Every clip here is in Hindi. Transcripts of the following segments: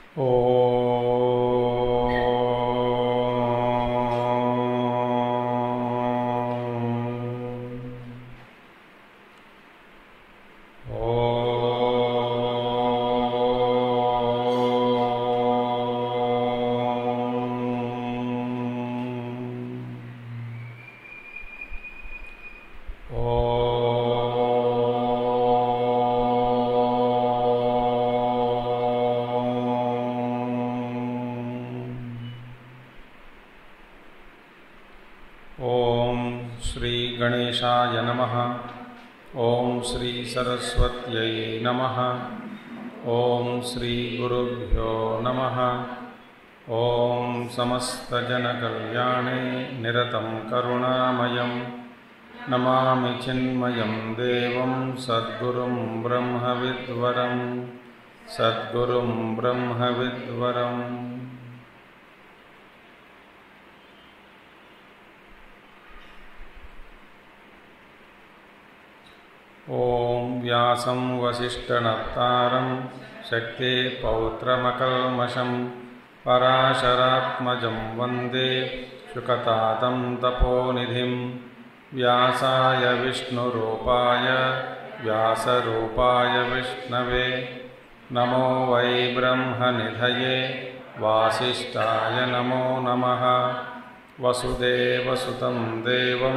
गणेशाय नमः। ओम श्री सरस्वत्यै नमः। ओम श्री गुरुभ्यो नमः। ओम समस्तजनकल्याणे निरतं करुणामयं नमामि चिन्मयं देवं सद्गुरुं ब्रह्मविद्वरं सद्गुरुं ब्रह्मविद्वरम्। ओम व्यासं वसिष्ठनप्तारं शक्ते पौत्रमकल्मषं पराशरात्मजं वन्दे शुकतातं तपोनिधिं। व्यासाय विष्णुरूपाय व्यासरूपाय विष्णवे नमो वै ब्रह्मनिधये वासिष्ठाय नमो नमः। वसुदेवसुतं देवं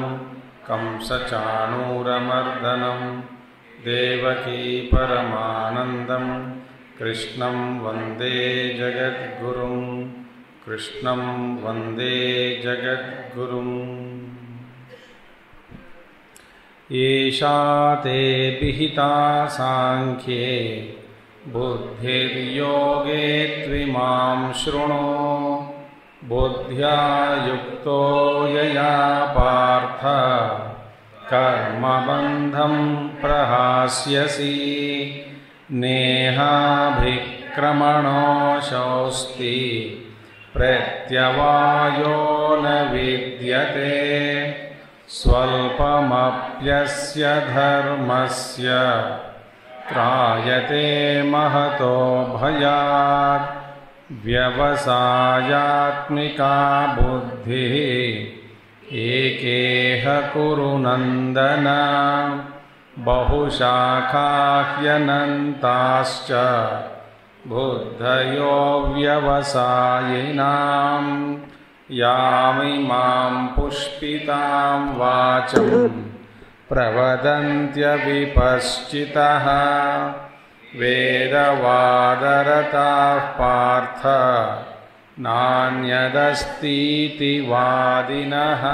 कंसचाणूरमर्दनं देवकी परमानन्दं कृष्णं वन्दे जगद्गुरुं कृष्णं वन्दे जगद्गुरुम्। एषा ते विहिता सांख्ये बुद्धिर्योगे त्विमां शृणु। बुद्ध्या युक्तो यया पार्थ कर्मबन्धं प्रहास्यसि। नेहाभिक्रमणोऽशोऽस्ति प्रत्यवायो न विद्यते। स्वल्पमप्यस्य धर्मस्य त्रायते महतो भयात्। व्यवसायात्मिका बुद्धिः एकेह कुरु नन्दन। बहुशाखा ह्यनन्ताश्च बुद्धयो व्यवसायिनां। यामिमां पुष्पितां वाचं प्रवदन्त्यविपश्चितः। वेदवादरताः पार्थ नान्यदस्तीति वादिनः।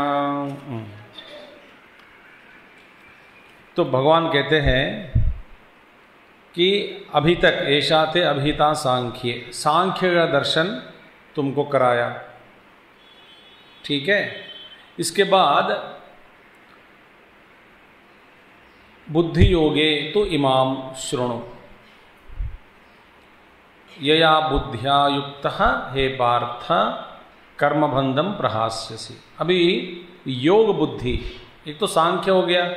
तो भगवान कहते हैं कि अभी तक ऐशा थे अभिता सांख्य, सांख्य का दर्शन तुमको कराया, ठीक है। इसके बाद बुद्धि योगे तो इमाम शृणु। यया बुद्धिया युक्तः हे पार्थ कर्मबंधम प्रहास्यसि। अभी योग बुद्धि, एक तो सांख्य हो गया,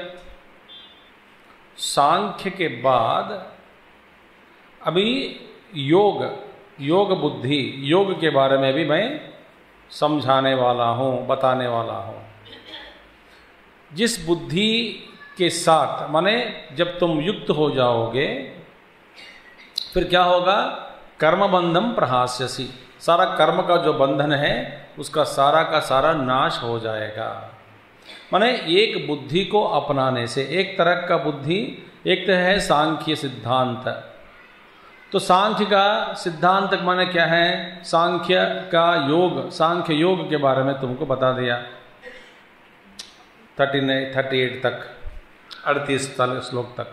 सांख्य के बाद अभी योग बुद्धि, योग के बारे में भी मैं समझाने वाला हूँ, बताने वाला हूँ। जिस बुद्धि के साथ, माने जब तुम युक्त हो जाओगे फिर क्या होगा? कर्मबंधम प्रहास्यसि। सारा कर्म का जो बंधन है उसका सारा का सारा नाश हो जाएगा। माने एक बुद्धि को अपनाने से, एक तरह का बुद्धि, एक तो है सांख्य सिद्धांत। तो सांख्य का सिद्धांत माने क्या है? सांख्य का योग, सांख्य योग के बारे में तुमको बता दिया 38 तक, 38 श्लोक तक।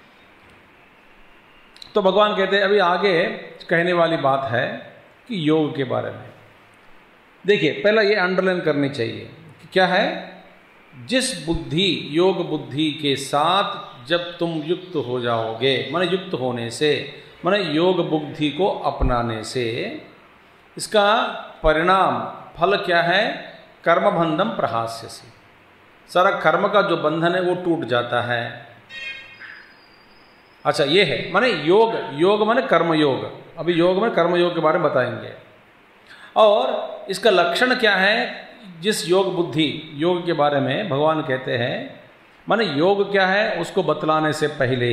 तो भगवान कहते हैं अभी आगे कहने वाली बात है कि योग के बारे में। देखिए, पहला ये अंडरलाइन करनी चाहिए कि क्या है? जिस बुद्धि, योग बुद्धि के साथ जब तुम युक्त हो जाओगे, माने युक्त होने से, माने योग बुद्धि को अपनाने से, इसका परिणाम फल क्या है? कर्मबंधम प्रहास्यसि। सारा कर्म का जो बंधन है वो टूट जाता है। अच्छा ये है माने योग, योग माने कर्मयोग। अभी योग में कर्मयोग के बारे में बताएंगे। और इसका लक्षण क्या है, जिस योग बुद्धि योग के बारे में भगवान कहते हैं, माने योग क्या है उसको बताने से पहले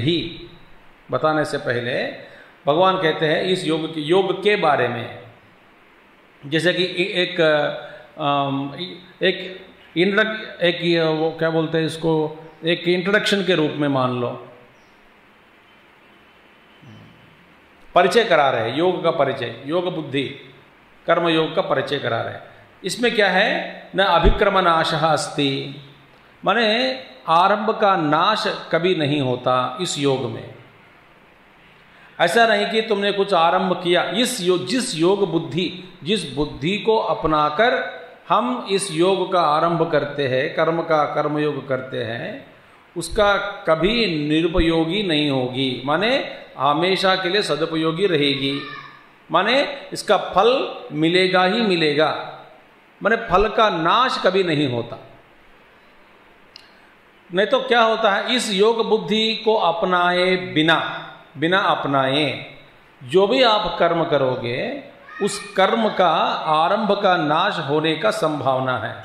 भगवान कहते हैं इस योग के बारे में, जैसे कि एक वो क्या बोलते हैं इसको, एक इंट्रोडक्शन के रूप में मान लो, परिचय करा रहे हैं, योग का परिचय, योग बुद्धि कर्म योग का परिचय करा रहे हैं। इसमें क्या है, न अभिक्रम नाशः अस्ति, माने आरंभ का नाश कभी नहीं होता इस योग में। ऐसा नहीं कि तुमने कुछ आरंभ किया, जिस योग बुद्धि, जिस बुद्धि को अपनाकर हम इस योग का आरंभ करते हैं, कर्म का कर्मयोग करते हैं, उसका कभी निरुपयोगी नहीं होगी, माने हमेशा के लिए सदुपयोगी रहेगी, माने इसका फल मिलेगा ही मिलेगा, माने फल का नाश कभी नहीं होता। नहीं तो क्या होता है, इस योग बुद्धि को अपनाए बिना अपनाए जो भी आप कर्म करोगे उस कर्म का आरंभ का नाश होने का संभावना है।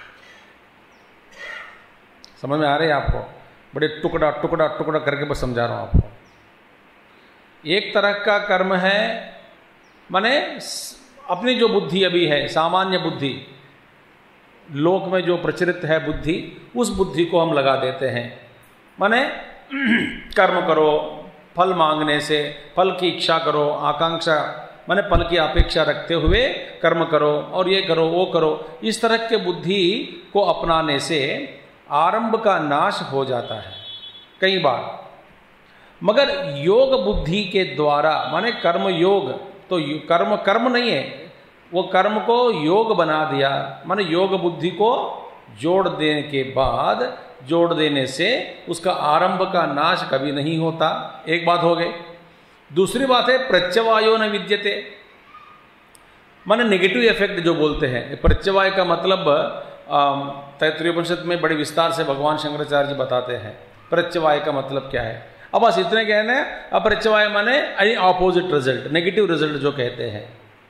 समझ में आ रही है आपको? बड़े टुकड़ा टुकड़ा टुकड़ा करके बस समझा रहा हूं आपको। एक तरह का कर्म है, माने अपनी जो बुद्धि अभी है, सामान्य बुद्धि, लोक में जो प्रचलित है बुद्धि, उस बुद्धि को हम लगा देते हैं। माने कर्म करो, फल मांगने से, फल की इच्छा करो, आकांक्षा माने फल की अपेक्षा रखते हुए कर्म करो और ये करो वो करो, इस तरह के बुद्धि को अपनाने से आरंभ का नाश हो जाता है कई बार। मगर योग बुद्धि के द्वारा, माने कर्म योग, तो कर्म नहीं है, वो कर्म को योग बना दिया, माने योग बुद्धि को जोड़ देने के बाद, जोड़ देने से उसका आरंभ का नाश कभी नहीं होता। एक बात हो गई। दूसरी बात है प्रत्यवायो न विद्यते, माने नेगेटिव इफेक्ट जो बोलते हैं। प्रत्यवाय का मतलब तैत्तरीयोपनिषद में बड़े विस्तार से भगवान शंकराचार्य जी बताते हैं प्रत्यवाय का मतलब क्या है। अब बस इतने कहने, अप्रत्यवाय माने any opposite result, negative result जो कहते हैं।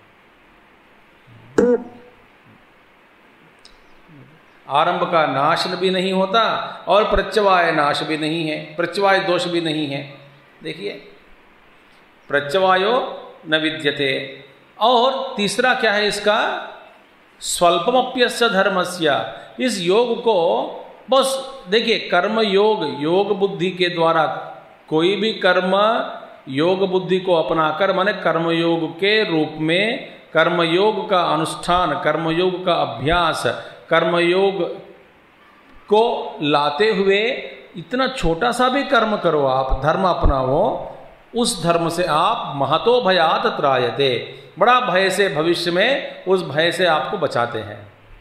आरंभ का नाश भी नहीं होता और प्रत्यवाय नाश भी नहीं है, प्रत्यवाय दोष भी नहीं है। देखिए, प्रत्यवायो न विद्यते। और तीसरा क्या है इसका, स्वल्पमप्यस्य धर्मस्य, इस योग को बस देखिए, कर्म योग, योग बुद्धि के द्वारा कोई भी कर्म योग बुद्धि को अपनाकर, माने कर्मयोग के रूप में कर्मयोग का अनुष्ठान, कर्मयोग का अभ्यास, कर्मयोग को लाते हुए इतना छोटा सा भी कर्म करो, आप धर्म अपनाओ, उस धर्म से आप महतो भयात त्रायते, बड़ा भय से भविष्य में उस भय से आपको बचाते हैं।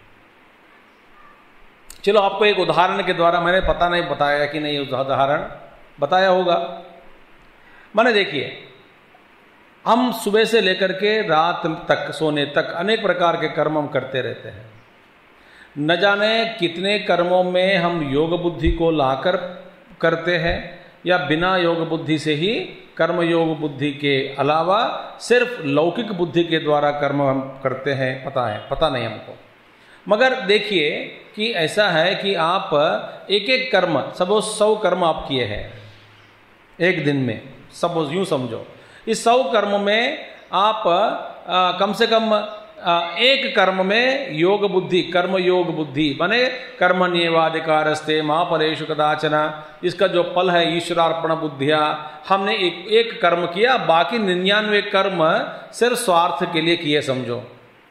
चलो आपको एक उदाहरण के द्वारा, मैंने पता नहीं बताया कि नहीं, उदाहरण बताया होगा। माने देखिए, हम सुबह से लेकर के रात तक, सोने तक अनेक प्रकार के कर्म हम करते रहते हैं। न जाने कितने कर्मों में हम योग बुद्धि को लाकर करते हैं, या बिना योग बुद्धि से ही, कर्म योग बुद्धि के अलावा सिर्फ लौकिक बुद्धि के द्वारा कर्म हम करते हैं, पता नहीं हमको। मगर देखिए कि ऐसा है कि आप एक एक कर्म, सब 100 कर्म आप किए हैं एक दिन में, सब यूं समझो, इस 100 कर्म में आप कम से कम एक कर्म में योग बुद्धि, कर्म योग बुद्धि, माने कर्मण्येवाधिकारस्ते मा फलेषु कदाचन, इसका जो फल है ईश्वरार्पण बुद्धिया, हमने एक कर्म किया, बाकी 99 कर्म सिर्फ स्वार्थ के लिए किए समझो।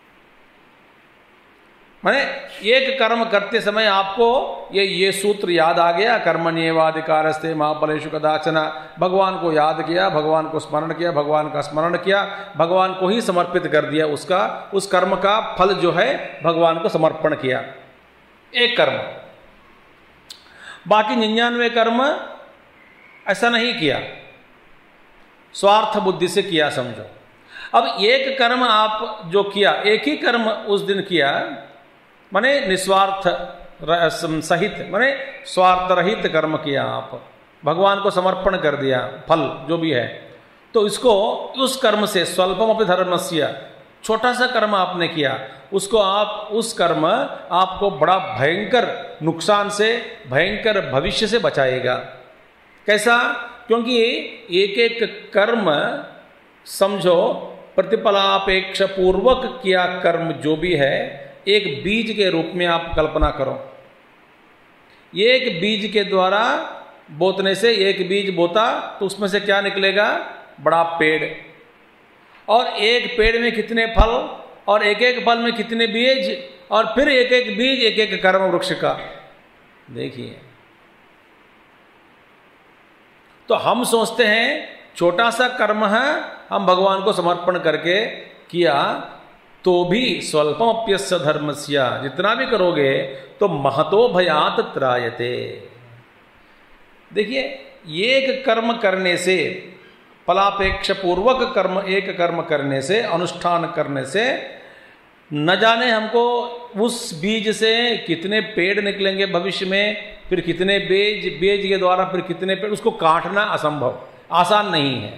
माने एक कर्म करते समय आपको ये सूत्र याद आ गया, कर्मण्येवाधिकारस्ते मा फलेषु कदाचन, भगवान को याद किया, भगवान को स्मरण किया, भगवान का स्मरण किया, भगवान को ही समर्पित कर दिया, उस कर्म का फल जो है भगवान को समर्पण किया, एक कर्म। बाकी 99 कर्म ऐसा नहीं किया, स्वार्थ बुद्धि से किया समझो। अब एक कर्म आप जो किया, एक ही कर्म उस दिन किया, माने निस्वार्थ सहित, माने स्वार्थ रहित कर्म किया आप, भगवान को समर्पण कर दिया, फल जो भी है, तो इसको उस कर्म से स्वल्पम अपि धर्मस्य, छोटा सा कर्म आपने किया, उसको आप उस कर्म आपको बड़ा भयंकर नुकसान से, भयंकर भविष्य से बचाएगा। कैसा? क्योंकि एक एक कर्म समझो प्रतिफलापेक्ष पूर्वक किया कर्म जो भी है, एक बीज के रूप में आप कल्पना करो। एक बीज के द्वारा बोतने से, एक बीज बोता तो उसमें से क्या निकलेगा? बड़ा पेड़। और एक पेड़ में कितने फल, और एक एक फल में कितने बीज, और फिर एक एक बीज एक एक कर्म वृक्ष का। देखिए, तो हम सोचते हैं छोटा सा कर्म है, हम भगवान को समर्पण करके किया, तो भी स्वल्पमप्यस्य धर्मस्य, जितना भी करोगे तो महतो भयात त्रायते। देखिए, एक कर्म करने से, फलापेक्ष पूर्वक कर्म, एक कर्म करने से, अनुष्ठान करने से, न जाने हमको उस बीज से कितने पेड़ निकलेंगे भविष्य में, फिर कितने बीज के द्वारा फिर कितने पेड़, उसको काटना असंभव, आसान नहीं है।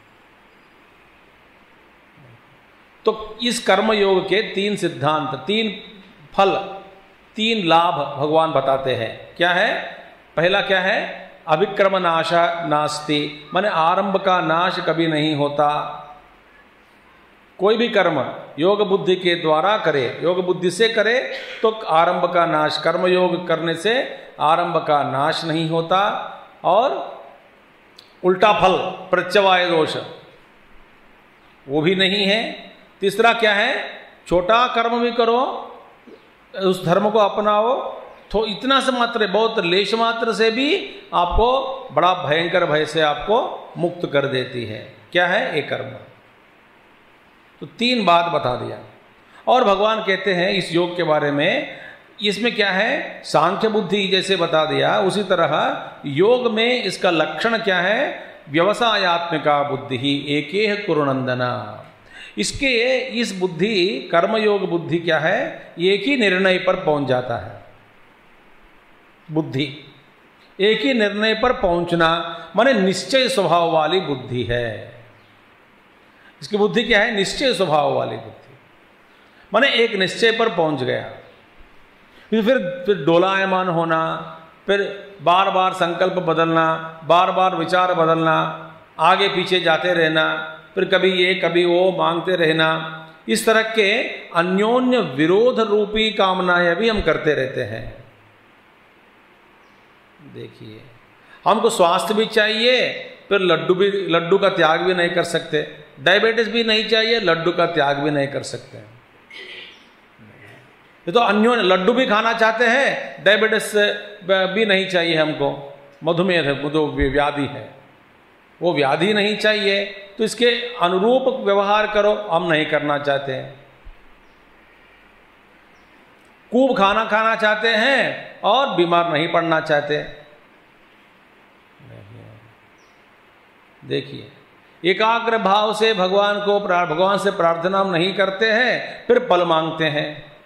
तो इस कर्म योग के 3 सिद्धांत, 3 फल, 3 लाभ भगवान बताते हैं। क्या है? पहला क्या है? अभिक्रम नाशा नास्ति, माने आरंभ का नाश कभी नहीं होता। कोई भी कर्म योग बुद्धि के द्वारा करे, योग बुद्धि से करे, तो आरंभ का नाश, कर्म योग करने से आरंभ का नाश नहीं होता। और उल्टा फल, प्रत्यवाय दोष, वो भी नहीं है। तीसरा क्या है? छोटा कर्म भी करो, उस धर्म को अपनाओ, तो इतना से मात्र, बहुत लेश मात्र से भी आपको बड़ा भयंकर भय से आपको मुक्त कर देती है। क्या है? एक कर्म। तो 3 बात बता दिया। और भगवान कहते हैं इस योग के बारे में, इसमें क्या है? सांख्य बुद्धि जैसे बता दिया, उसी तरह योग में इसका लक्षण क्या है? व्यवसायात्मिका बुद्धि ही एकेह कुरुनंदना। इसके, इस बुद्धि, कर्मयोग बुद्धि क्या है? एक ही निर्णय पर पहुंच जाता है। बुद्धि एक ही निर्णय पर पहुंचना, माने निश्चय स्वभाव वाली बुद्धि है। इसकी बुद्धि क्या है? निश्चय स्वभाव वाली बुद्धि, माने एक निश्चय पर पहुंच गया। फिर डोलायमान होना, फिर बार बार संकल्प बदलना, बार बार विचार बदलना, आगे पीछे जाते रहना, फिर कभी ये कभी वो मांगते रहना, इस तरह के अन्योन्य विरोध रूपी कामनाएं भी हम करते रहते हैं। देखिए, हमको स्वास्थ्य भी चाहिए, फिर लड्डू का त्याग भी नहीं कर सकते, डायबिटीज भी नहीं चाहिए, लड्डू का त्याग भी नहीं कर सकते। ये तो अन्योन्य, लड्डू भी खाना चाहते हैं, डायबिटीज भी नहीं चाहिए हमको, मधुमेह है, जो व्याधि है वो व्याधि नहीं चाहिए, तो इसके अनुरूप व्यवहार करो, हम नहीं करना चाहते हैं। खूब खाना खाना चाहते हैं और बीमार नहीं पड़ना चाहते। देखिए, एकाग्र भाव से भगवान से प्रार्थना हम नहीं करते हैं, फिर फल मांगते हैं।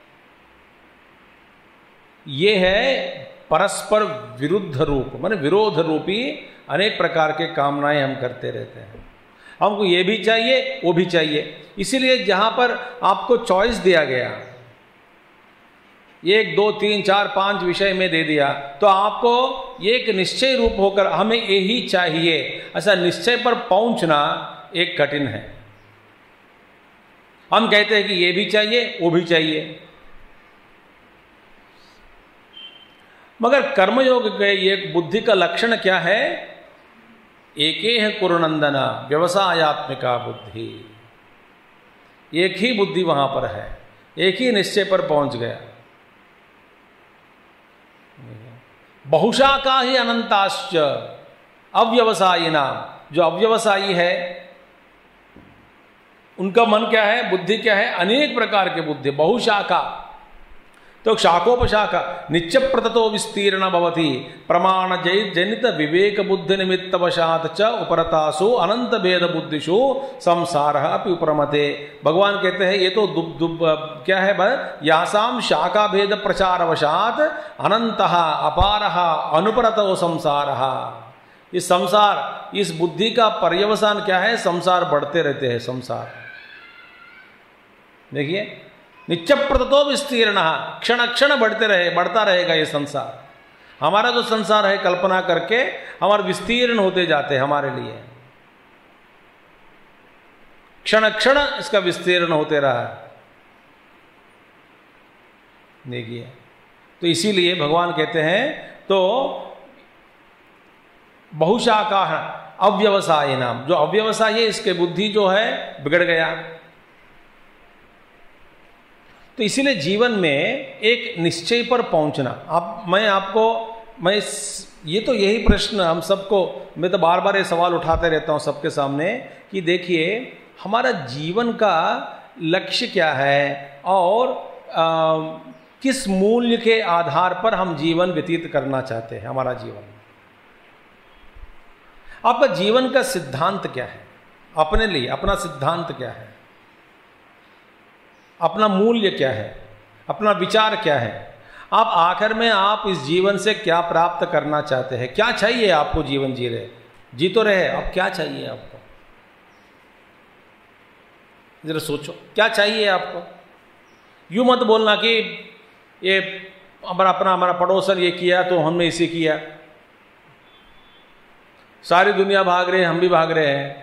ये है परस्पर विरुद्ध रूप, माने विरोध रूपी अनेक प्रकार के कामनाएं हम करते रहते हैं। हमको ये भी चाहिए, वो भी चाहिए। इसीलिए जहां पर आपको चॉइस दिया गया, 1 2 3 4 5 विषय में दे दिया, तो आपको एक निश्चय रूप होकर हमें यही चाहिए, ऐसा निश्चय पर पहुंचना एक कठिन है। हम कहते हैं कि ये भी चाहिए, वो भी चाहिए, मगर कर्मयोग के ये बुद्धि का लक्षण क्या है? एकेह कुरुनंदना, व्यवसायात्मिका बुद्धि। एक ही बुद्धि वहां पर है, एक ही निश्चय पर पहुंच गया। बहुशाखा ही अनंताश्च अव्यवसायी नाम, जो अव्यवसायी है उनका मन क्या है? बुद्धि क्या है? अनेक प्रकार के बुद्धि, बहुशाखा। तो शाखोपशाखा नित्य प्रततो विस्तीर्ण भवति प्रमाण जनित विवेक बुद्धि निमित्त वशात च उपरतासु अनंत भेद बुद्धिषु संसार अपि उपरमते। भगवान कहते हैं ये तो क्या है? यासाम शाखा भेद प्रचार वशात अनंत अपार अनुपरतो संसार। इस संसार, इस बुद्धि का पर्यवसान क्या है? संसार बढ़ते रहते हैं। संसार देखिए, नित्य प्रततो विस्तीर्ण, क्षण क्षण बढ़ता रहेगा ये संसार। हमारा जो संसार है कल्पना करके हमारे विस्तीर्ण होते जाते हैं हमारे लिए, क्षण क्षण इसका विस्तीर्ण होते रहा। देखिए, तो इसीलिए भगवान कहते हैं तो बहुशाखा अव्यवसाय नाम, जो अव्यवसाय है इसके बुद्धि जो है बिगड़ गया। तो इसीलिए जीवन में एक निश्चय पर पहुंचना। मैं ये तो यही प्रश्न हम सबको, मैं तो बार बार ये सवाल उठाते रहता हूं सबके सामने कि देखिए हमारा जीवन का लक्ष्य क्या है और किस मूल्य के आधार पर हम जीवन व्यतीत करना चाहते हैं। हमारा जीवन, आपका जीवन का सिद्धांत क्या है? अपने लिए अपना सिद्धांत क्या है? अपना मूल्य क्या है? अपना विचार क्या है? आप आखिर में आप इस जीवन से क्या प्राप्त करना चाहते हैं? क्या चाहिए आपको? जीवन जी तो रहे, अब क्या चाहिए आपको? जरा सोचो, क्या चाहिए आपको? यूं मत बोलना कि ये हमारा पड़ोसन ये किया तो हमने इसे किया, सारी दुनिया भाग रही है, हम भी भाग रहे हैं।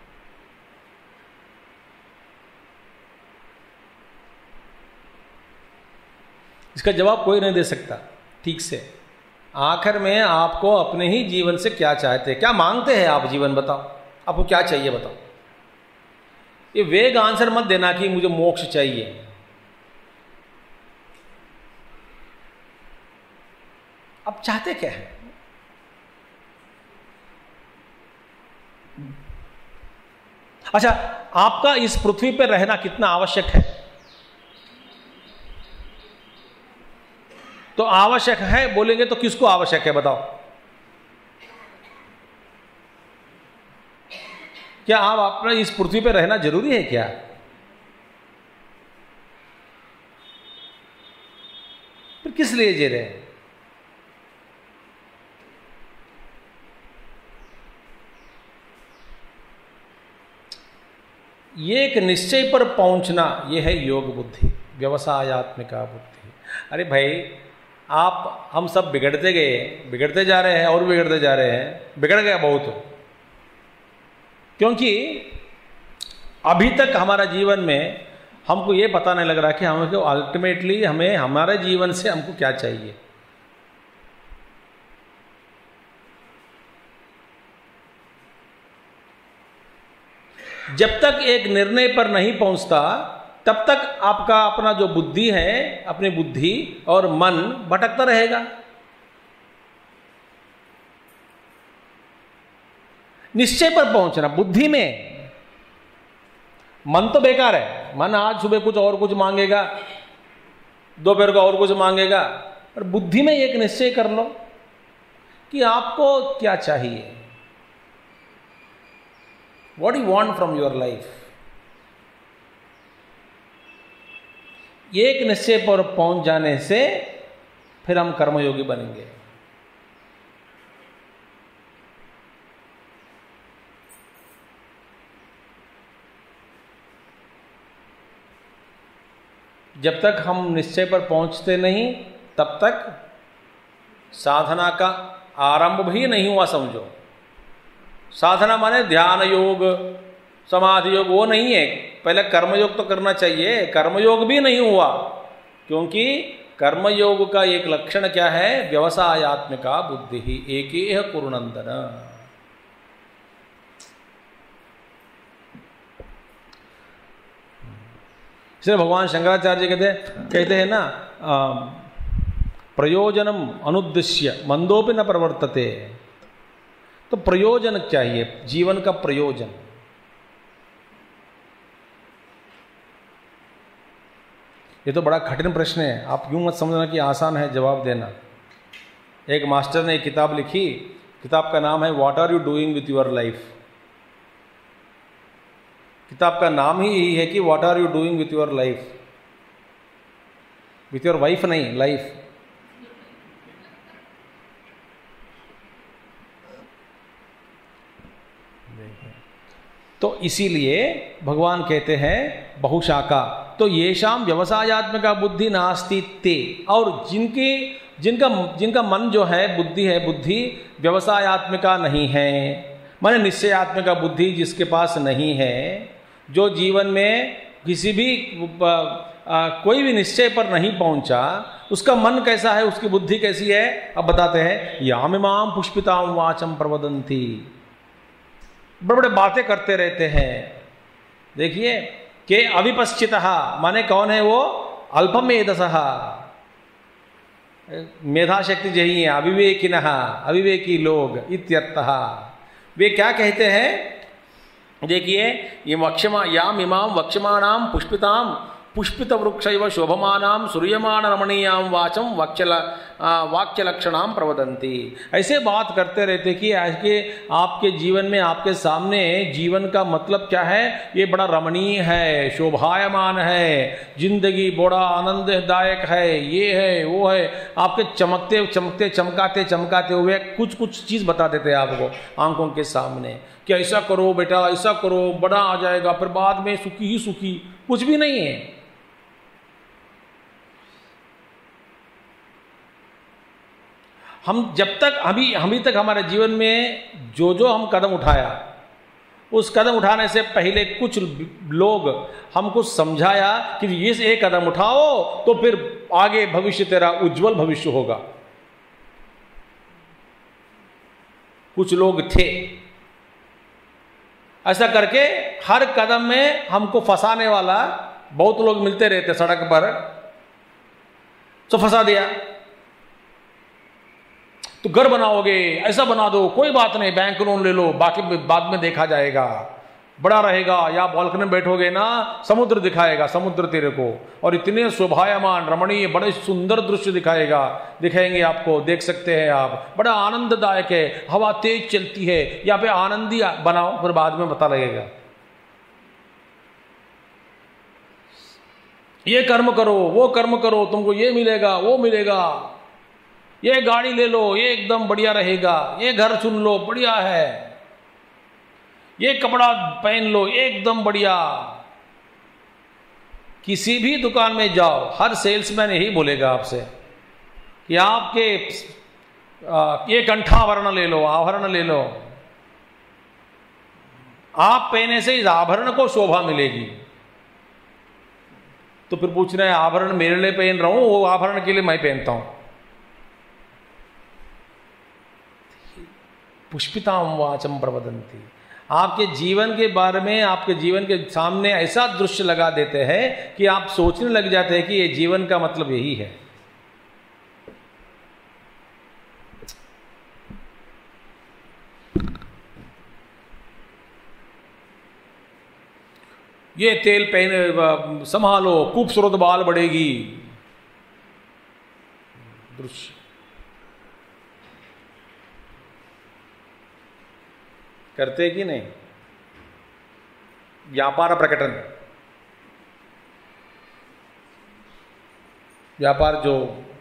इसका जवाब कोई नहीं दे सकता ठीक से। आखिर में आपको अपने ही जीवन से क्या चाहते हैं, क्या मांगते हैं आप? जीवन बताओ, आपको क्या चाहिए बताओ। ये वेग आंसर मत देना कि मुझे मोक्ष चाहिए। आप चाहते क्या है? अच्छा, आपका इस पृथ्वी पर रहना कितना आवश्यक है? तो आवश्यक है बोलेंगे तो किसको आवश्यक है बताओ? क्या आप अपना इस पृथ्वी पर रहना जरूरी है क्या? फिर किस लिए जी रहे हैं? ये एक निश्चय पर पहुंचना, यह है योग बुद्धि, व्यवसायत्मिका बुद्धि। अरे भाई, हम सब बिगड़ते जा रहे हैं और बिगड़ते जा रहे हैं। बिगड़ गया बहुत, क्योंकि अभी तक हमारा जीवन में हमको ये पता नहीं लग रहा कि हमको अल्टीमेटली हमें हमारे जीवन से हमको क्या चाहिए। जब तक एक निर्णय पर नहीं पहुंचता तब तक आपका अपना जो बुद्धि है, अपनी बुद्धि और मन भटकता रहेगा। निश्चय पर पहुंचना, बुद्धि में। मन तो बेकार है, मन आज सुबह कुछ मांगेगा, दोपहर को और कुछ मांगेगा, और बुद्धि में एक निश्चय कर लो कि आपको क्या चाहिए। What do you want from your life? एक निश्चय पर पहुंच जाने से फिर हम कर्मयोगी बनेंगे। जब तक हम निश्चय पर पहुंचते नहीं तब तक साधना का आरंभ भी नहीं हुआ समझो। साधना माने ध्यान योग, समाधि योग, वो नहीं है। पहले कर्मयोग तो करना चाहिए, कर्मयोग भी नहीं हुआ, क्योंकि कर्मयोग का एक लक्षण क्या है? व्यवसायत्मिका बुद्धि ही एकेह कुरुनंदन। इसलिए भगवान शंकराचार्य कहते हैं ना, प्रयोजनम अनुद्देश्य मंदोपि न प्रवर्तते। तो प्रयोजन चाहिए, जीवन का प्रयोजन। ये तो बड़ा कठिन प्रश्न है, आप यूं मत समझना कि आसान है जवाब देना। एक मास्टर ने एक किताब लिखी, किताब का नाम है what are you doing with your life. किताब का नाम ही यही है कि what are you doing with your life. With your wife नहीं, लाइफ। तो इसीलिए भगवान कहते हैं बहुशाखा, तो येषाम व्यवसायात्मिका बुद्धि नास्ति ते, और जिनका मन जो है बुद्धि व्यवसायात्मिका नहीं है, माने निश्चयात्मिका बुद्धि जिसके पास नहीं है, जो जीवन में किसी भी कोई भी निश्चय पर नहीं पहुंचा, उसका मन कैसा है, उसकी बुद्धि कैसी है, अब बताते हैं। यामिमाम पुष्पिताम वाचम प्रवदंती, बड़े बड़े बातें करते रहते हैं। देखिए के अविपश्चितः माने कौन है वो, अल्पमेधसः, मेधा शक्ति यही है, अविवेकिनः, अविवेकी लोग इत्यर्थः। वे क्या कहते हैं, देखिए ये याम इमाम वक्ष्यमाणाम पुष्पिताम पुष्पित वृक्षैव शोभमानाम सूर्यमान रमणीयाम वाचम वाक्य लक्षणाम प्रवदंती। ऐसे बात करते रहते कि आज के आपके जीवन में, आपके सामने जीवन का मतलब क्या है, ये बड़ा रमणीय है, शोभायमान है, जिंदगी बड़ा आनंददायक है, ये है वो है, आपके चमकाते हुए कुछ चीज बता देते हैं आपको आंखों के सामने कि ऐसा करो बेटा, ऐसा करो, बड़ा आ जाएगा, फिर बाद में सुखी ही सुखी, कुछ भी नहीं है। हम जब तक अभी तक हमारे जीवन में जो हम कदम उठाया, उस कदम उठाने से पहले कुछ लोग हमको समझाया कि ये एक कदम उठाओ तो फिर आगे भविष्य तेरा उज्जवल भविष्य होगा। कुछ लोग थे ऐसा करके हर कदम में हमको फंसाने वाला, बहुत लोग मिलते रहते सड़क पर, तो फंसा दिया, तो घर बनाओगे, ऐसा बना दो, कोई बात नहीं, बैंक लोन ले लो, बाकी बाद में देखा जाएगा, बड़ा रहेगा, या बालकनी में बैठोगे ना, समुद्र दिखाएगा, समुद्र तेरे को, और इतने शोभायमान रमणीय बड़े सुंदर दृश्य दिखाएंगे आपको, देख सकते हैं आप, बड़ा आनंददायक है, हवा तेज चलती है, या पे आनंदी बनाओ, फिर बाद में पता लगेगा। ये कर्म करो, वो कर्म करो, तुमको ये मिलेगा, वो मिलेगा, ये गाड़ी ले लो, ये एकदम बढ़िया रहेगा, ये घर चुन लो, बढ़िया है, ये कपड़ा पहन लो, एकदम बढ़िया। किसी भी दुकान में जाओ, हर सेल्समैन यही बोलेगा आपसे कि आपके ये कंठाभरण ले लो, आभरण ले लो, आप पहने से इस आभरण को शोभा मिलेगी। तो फिर पूछ रहे हैं, आभरण मेरे लिए पहन रहा हूं, वो आभरण के लिए मैं पहनता हूं। पुष्पिताम वाचम प्रवदंती, आपके जीवन के बारे में, आपके जीवन के सामने ऐसा दृश्य लगा देते हैं कि आप सोचने लग जाते हैं कि ये जीवन का मतलब यही है। ये तेल पहने संभालो, खूबसूरत बाल बढ़ेगी, दृश्य। करते कि नहीं? व्यापार प्रकटन, व्यापार जो,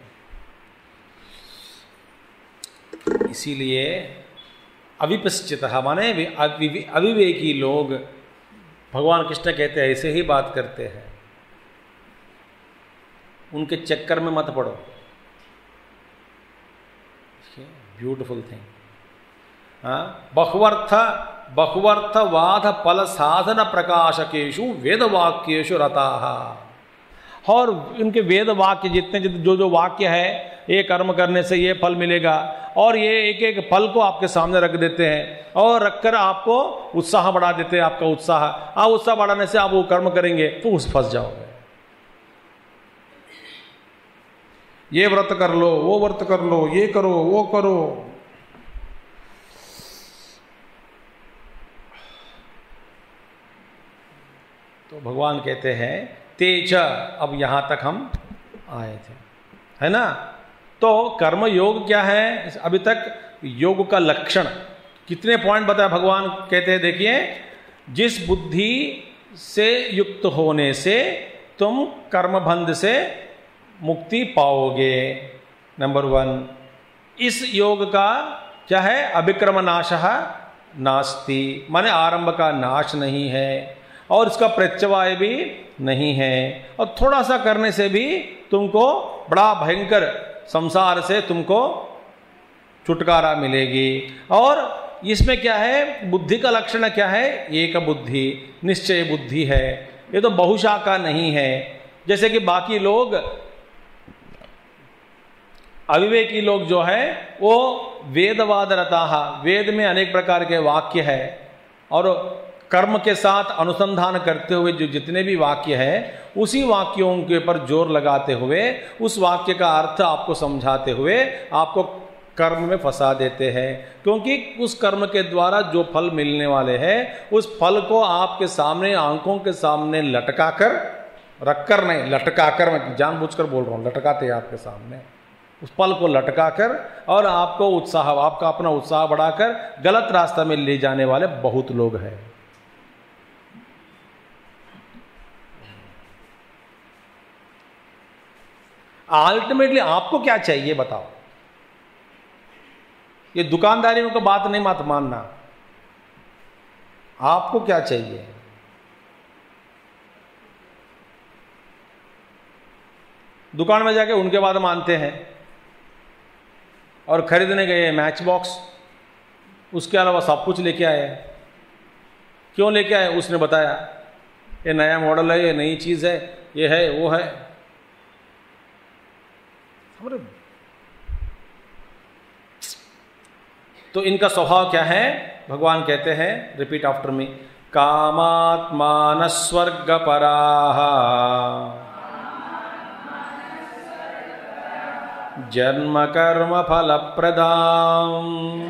इसीलिए अविपश्चित माने अविवेकी लोग, भगवान कृष्ण कहते हैं ऐसे ही बात करते हैं, उनके चक्कर में मत पड़ो। Beautiful thing. बहुवर्थ वाद फल साधन प्रकाशकेशु वेद वाक्येशु रताः, और इनके वेद वाक्य जितने जो वाक्य है, ये कर्म करने से ये फल मिलेगा, और ये एक एक फल को आपके सामने रख देते हैं, और रखकर आपको उत्साह बढ़ा देते हैं, आपका उत्साह, आप उत्साह बढ़ाने से आप वो कर्म करेंगे तो उस फंस जाओगे। ये व्रत कर लो, वो व्रत कर लो, ये करो, वो करो। तो भगवान कहते हैं तेज, अब यहां तक हम आए थे, है ना। तो कर्म योग क्या है, अभी तक योग का लक्षण कितने पॉइंट बताया भगवान कहते हैं, देखिए, जिस बुद्धि से युक्त होने से तुम कर्मबंध से मुक्ति पाओगे। नंबर 1, इस योग का क्या है, अभिक्रमनाशः नास्ति, माने आरंभ का नाश नहीं है और इसका प्रत्यवाय भी नहीं है, और थोड़ा सा करने से भी तुमको बड़ा भयंकर संसार से तुमको छुटकारा मिलेगी। और इसमें क्या है, बुद्धि का लक्षण क्या है, एक बुद्धि, निश्चय बुद्धि है, ये तो बहुशाखा नहीं है। जैसे कि बाकी लोग अविवेकी लोग जो है वो वेदवाद रताहा, वेद में अनेक प्रकार के वाक्य है और कर्म के साथ अनुसंधान करते हुए जो जितने भी वाक्य है उसी वाक्यों के ऊपर जोर लगाते हुए उस वाक्य का अर्थ आपको समझाते हुए आपको कर्म में फंसा देते हैं, क्योंकि उस कर्म के द्वारा जो फल मिलने वाले हैं उस फल को आपके सामने आंखों के सामने लटका कर रखकर, नहीं लटका कर, मैं जानबूझकर बोल रहा हूँ, लटकाते हैं आपके सामने, उस फल को लटका कर और आपको उत्साह, आपका अपना उत्साह बढ़ाकर गलत रास्ता में ले जाने वाले बहुत लोग हैं। अल्टीमेटली आपको क्या चाहिए बताओ? ये दुकानदारी में को बात नहीं मत मानना, आपको क्या चाहिए? दुकान में जाके उनके बाद मानते हैं और खरीदने गए मैच बॉक्स, उसके अलावा सब कुछ लेके आए। क्यों लेके आए? उसने बताया ये नया मॉडल है, ये नई चीज है, ये है वो है। तो इनका स्वभाव क्या है? भगवान कहते हैं, रिपीट आफ्टर मी, कामात्मान स्वर्ग पराः जन्म कर्म फल प्रदाम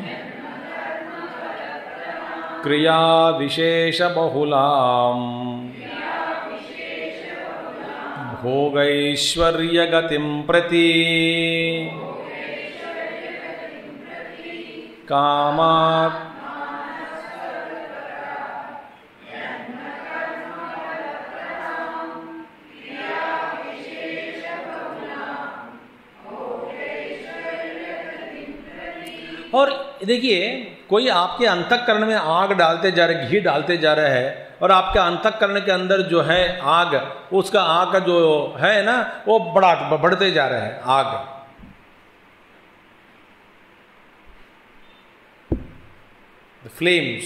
क्रिया विशेष बहुलाम भोगैश्वर्य गतिम प्रति कामात्। और देखिए, कोई आपके अंतःकरण में आग डालते जा रहे, घी डालते जा रहे हैं और आपके अंतःकरण के अंदर जो है आग, उसका आग का जो है ना वो बढ़ते जा रहा है आग। The flames,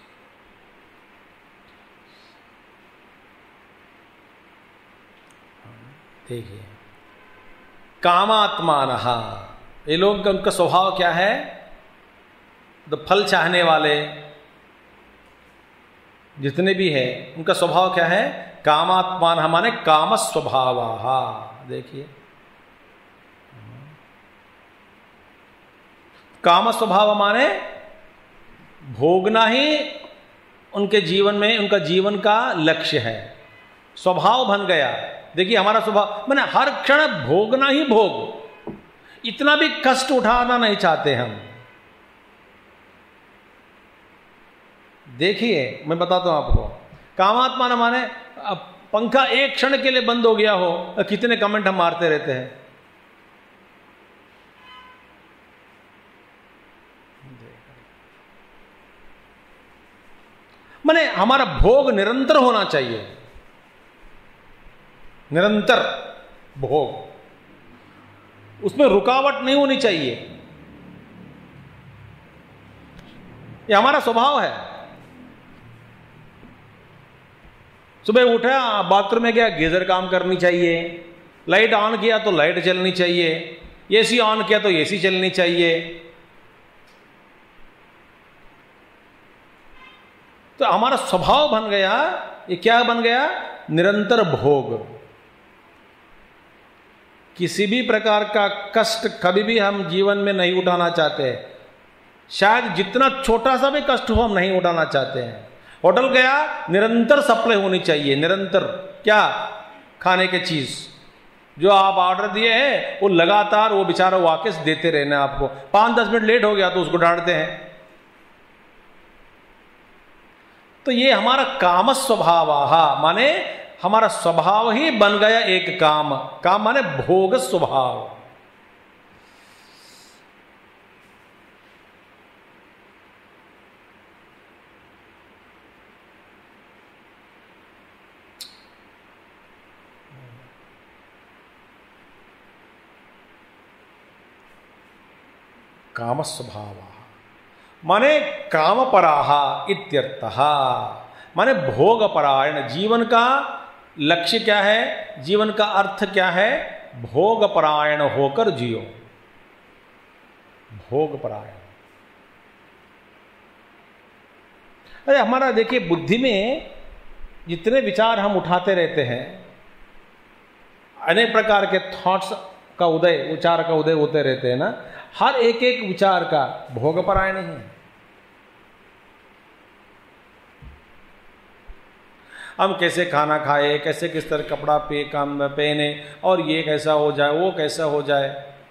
देखिए, कामात्मानः, ये लोग उनका स्वभाव क्या है? तो फल चाहने वाले जितने भी है उनका स्वभाव क्या है? कामात्मानः माने काम स्वभावाः। देखिए, काम स्वभाव माने भोगना ही उनके जीवन में, उनका जीवन का लक्ष्य है, स्वभाव बन गया। देखिए, हमारा स्वभाव माने हर क्षण भोगना ही भोग, इतना भी कष्ट उठाना नहीं चाहते हम। देखिए, मैं बताता हूं आपको, कामात्मा माने पंखा एक क्षण के लिए बंद हो गया हो, कितने कमेंट हम मारते रहते हैं। माने हमारा भोग निरंतर होना चाहिए, निरंतर भोग, उसमें रुकावट नहीं होनी चाहिए। ये हमारा स्वभाव है। सुबह उठा, बाथरूम में गया, गीजर काम करनी चाहिए, लाइट ऑन किया तो लाइट चलनी चाहिए, एसी ऑन किया तो एसी चलनी चाहिए। तो हमारा स्वभाव बन गया, ये क्या बन गया? निरंतर भोग। किसी भी प्रकार का कष्ट कभी भी हम जीवन में नहीं उठाना चाहते, शायद जितना छोटा सा भी कष्ट हो हम नहीं उठाना चाहते हैं। होटल गया, निरंतर सप्लाई होनी चाहिए, निरंतर क्या? खाने के चीज जो आप ऑर्डर दिए हैं वो लगातार वो बेचारा वापस देते रहना आपको। 5-10 मिनट लेट हो गया तो उसको डांटते हैं। तो ये हमारा काम स्वभाव माने हमारा स्वभाव ही बन गया एक काम। काम माने भोग स्वभाव। काम स्वभाव, माने कामपराह इत्यर्थः, माने भोगपरायण। जीवन का लक्ष्य क्या है, जीवन का अर्थ क्या है? भोगपरायण होकर जियो, भोगपरायण। अरे हमारा देखिए, बुद्धि में जितने विचार हम उठाते रहते हैं, अनेक प्रकार के थॉट्स का उदय, विचार का उदय होते रहते हैं ना, हर एक एक विचार का भोगपरायण ही है। हम कैसे खाना खाए, कैसे किस तरह कपड़ा पहने, और ये कैसा हो जाए, वो कैसा हो जाए।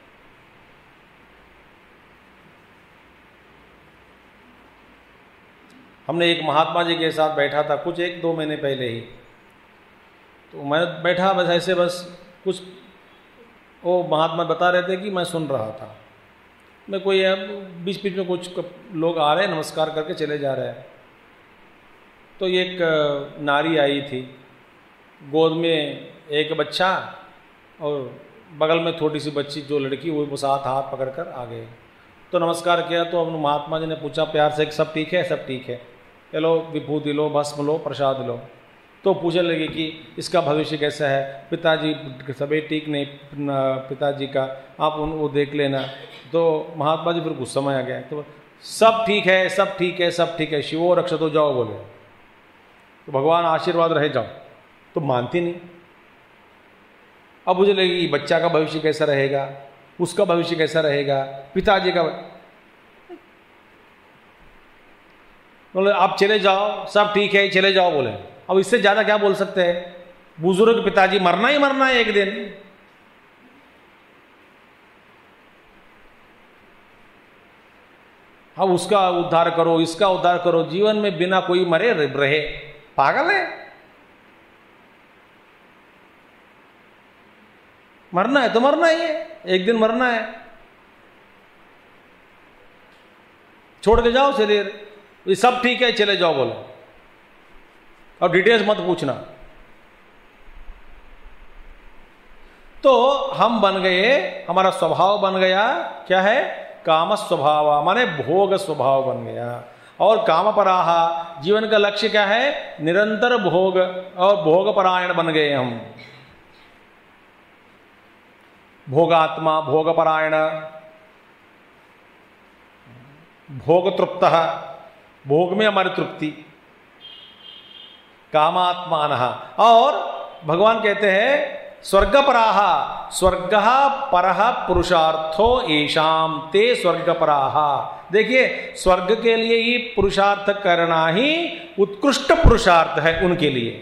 हमने एक महात्मा जी के साथ बैठा था कुछ 1-2 महीने पहले ही, तो मैं बैठा बस ऐसे, बस कुछ वो महात्मा बता रहे थे कि मैं सुन रहा था। मैं कोई बीच बीच में कुछ लोग आ रहे हैं, नमस्कार करके चले जा रहे हैं। तो एक नारी आई थी, गोद में एक बच्चा और बगल में थोड़ी सी बच्ची, जो लड़की, वो साथ हाथ पकड़कर आ गए। तो नमस्कार किया, तो अब महात्मा जी ने पूछा प्यार से, सब ठीक है? सब ठीक है, चलो विभूति लो, भस्म लो, प्रसाद लो। तो पूछने लगे कि इसका भविष्य कैसा है? पिताजी सभी ठीक नहीं, पिताजी का आप वो देख लेना। तो महात्मा जी फिर गुस्सा में आ गया, तो सब ठीक है, सब ठीक है, सब ठीक है, शिवो रक्षा तो जाओ बोले, तो भगवान आशीर्वाद रहे जाओ। तो मानती नहीं। अब मुझे लगी बच्चा का भविष्य कैसा रहेगा, उसका भविष्य कैसा रहेगा, पिताजी का। बोले आप चले जाओ, सब ठीक है, चले जाओ बोले। अब इससे ज्यादा क्या बोल सकते हैं? बुजुर्ग पिताजी, मरना ही मरना है एक दिन। अब उसका उद्धार करो, इसका उद्धार करो, जीवन में बिना कोई मरे रहे, पागल है। मरना है तो मरना ही है, एक दिन मरना है, छोड़ के जाओ शरीर, ये सब ठीक है, चले जाओ बोलो, और डिटेल्स मत पूछना। तो हम बन गए, हमारा स्वभाव बन गया क्या है? काम स्वभाव, माने भोग स्वभाव बन गया। और कामपराह, जीवन का लक्ष्य क्या है? निरंतर भोग, और भोगपरायण बन गए हम। भोगात्मा, भोगपरायण, भोग तृप्त, भोग में हमारी तृप्ति, कामात्मान। और भगवान कहते हैं स्वर्गपराह, स्वर्ग परः पुरुषार्थो येषाम ते स्वर्गपराह। देखिए, स्वर्ग के लिए ही पुरुषार्थ करना ही उत्कृष्ट पुरुषार्थ है उनके लिए।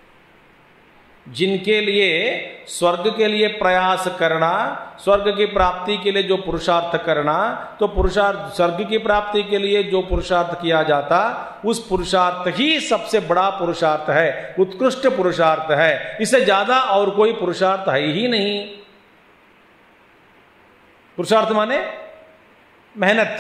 जिनके लिए स्वर्ग के लिए प्रयास करना, स्वर्ग की प्राप्ति के लिए जो पुरुषार्थ करना, तो पुरुषार्थ, स्वर्ग की प्राप्ति के लिए जो पुरुषार्थ किया जाता, उस पुरुषार्थ ही सबसे बड़ा पुरुषार्थ है, उत्कृष्ट पुरुषार्थ है। इससे ज्यादा और कोई पुरुषार्थ है ही नहीं। पुरुषार्थ माने मेहनत,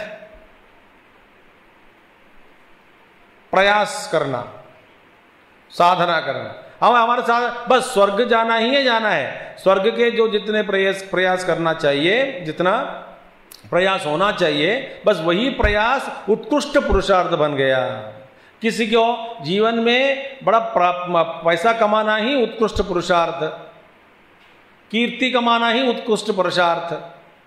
प्रयास करना, साधना करना। हम हमारे साथ बस स्वर्ग जाना ही है, जाना है। स्वर्ग के जो जितने प्रयास करना चाहिए, जितना प्रयास होना चाहिए, बस वही प्रयास उत्कृष्ट पुरुषार्थ बन गया। किसी को जीवन में बड़ा पैसा कमाना ही उत्कृष्ट पुरुषार्थ, कीर्ति कमाना ही उत्कृष्ट पुरुषार्थ।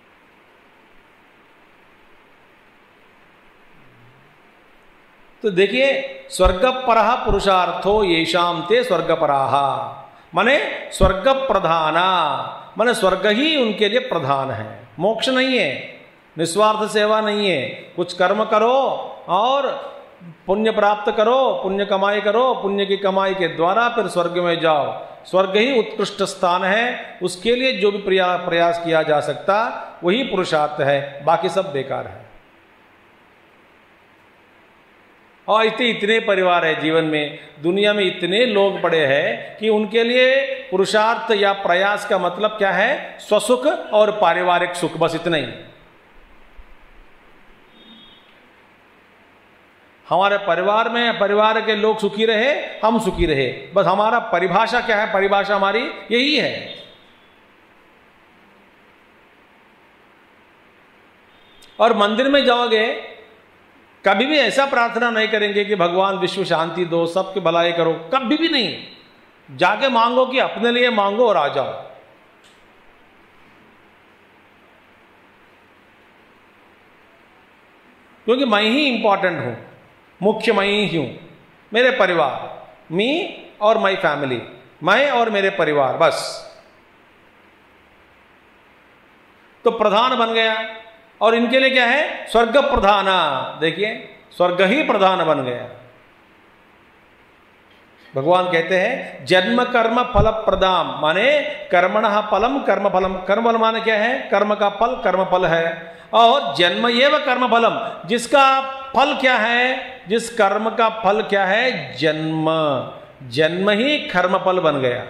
तो देखिए, स्वर्गपरः पुरुषार्थो येषाम ते स्वर्गपराः, माने स्वर्ग प्रधाना, माने स्वर्ग ही उनके लिए प्रधान है, मोक्ष नहीं है, निस्वार्थ सेवा नहीं है। कुछ कर्म करो और पुण्य प्राप्त करो, पुण्य कमाई करो, पुण्य की कमाई के द्वारा फिर स्वर्ग में जाओ। स्वर्ग ही उत्कृष्ट स्थान है, उसके लिए जो भी प्रयास किया जा सकता वही पुरुषार्थ है, बाकी सब बेकार है। और इतने परिवार है जीवन में, दुनिया में इतने लोग पड़े हैं कि उनके लिए पुरुषार्थ या प्रयास का मतलब क्या है? स्वसुख और पारिवारिक सुख, बस इतना ही। हमारे परिवार में, परिवार के लोग सुखी रहे, हम सुखी रहे, बस हमारा परिभाषा क्या है? परिभाषा हमारी यही है। और मंदिर में जाओगे कभी भी ऐसा प्रार्थना नहीं करेंगे कि भगवान विश्व शांति दो, सबकी भलाई करो, कभी भी नहीं। जाके मांगो कि अपने लिए मांगो और आ जाओ। क्योंकि मैं ही इंपॉर्टेंट हूं, मुख्य मैं ही हूं, मेरे परिवार, मी और माई फैमिली, मैं और मेरे परिवार, बस। तो प्रधान बन गया। और इनके लिए क्या है? स्वर्ग प्रधाना। देखिए, स्वर्ग ही प्रधान बन गया। भगवान कहते हैं जन्म कर्म फल प्रदाम, माने कर्मणः फलम कर्म फलम। कर्म फल माने क्या है? कर्म का फल कर्म फल है। और जन्म एव कर्म फलम, जिसका फल क्या है? जिस कर्म का फल क्या है? जन्म। जन्म ही कर्म फल बन गया।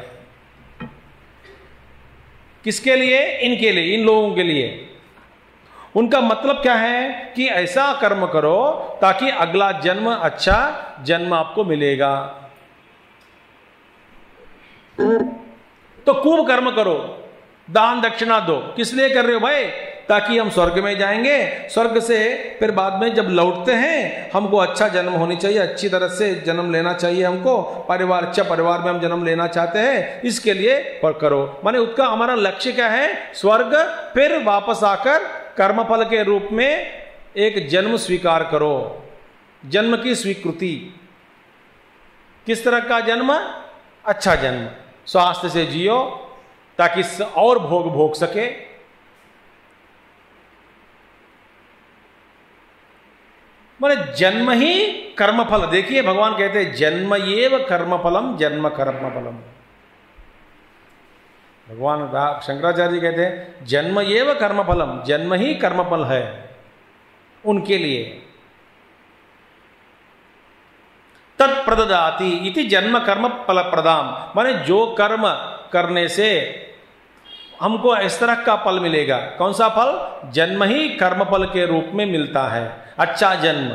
किसके लिए? इनके लिए, इन लोगों के लिए। उनका मतलब क्या है कि ऐसा कर्म करो ताकि अगला जन्म अच्छा जन्म आपको मिलेगा। तो खूब कर्म करो, दान दक्षिणा दो। किस लिए कर रहे हो भाई? ताकि हम स्वर्ग में जाएंगे, स्वर्ग से फिर बाद में जब लौटते हैं हमको अच्छा जन्म होनी चाहिए, अच्छी तरह से जन्म लेना चाहिए हमको, परिवार, अच्छा परिवार में हम जन्म लेना चाहते हैं, इसके लिए पर करो। माने उसका हमारा लक्ष्य क्या है? स्वर्ग, फिर वापस आकर कर्मफल के रूप में एक जन्म स्वीकार करो। जन्म की स्वीकृति। किस तरह का जन्म? अच्छा जन्म, स्वास्थ्य से जियो ताकि और भोग सके। माने जन्म ही कर्मफल। देखिए भगवान कहते हैं जन्म एव कर्मफलम, जन्म कर्मफलम। भगवान शंकराचार्य जी कहते हैं जन्म एव कर्मफलम, जन्म ही कर्मफल है उनके लिए। तत्प्रददाति इति जन्म कर्म फल प्रदाम, माने जो कर्म करने से हमको इस तरह का फल मिलेगा। कौन सा फल? जन्म ही कर्मफल के रूप में मिलता है, अच्छा जन्म।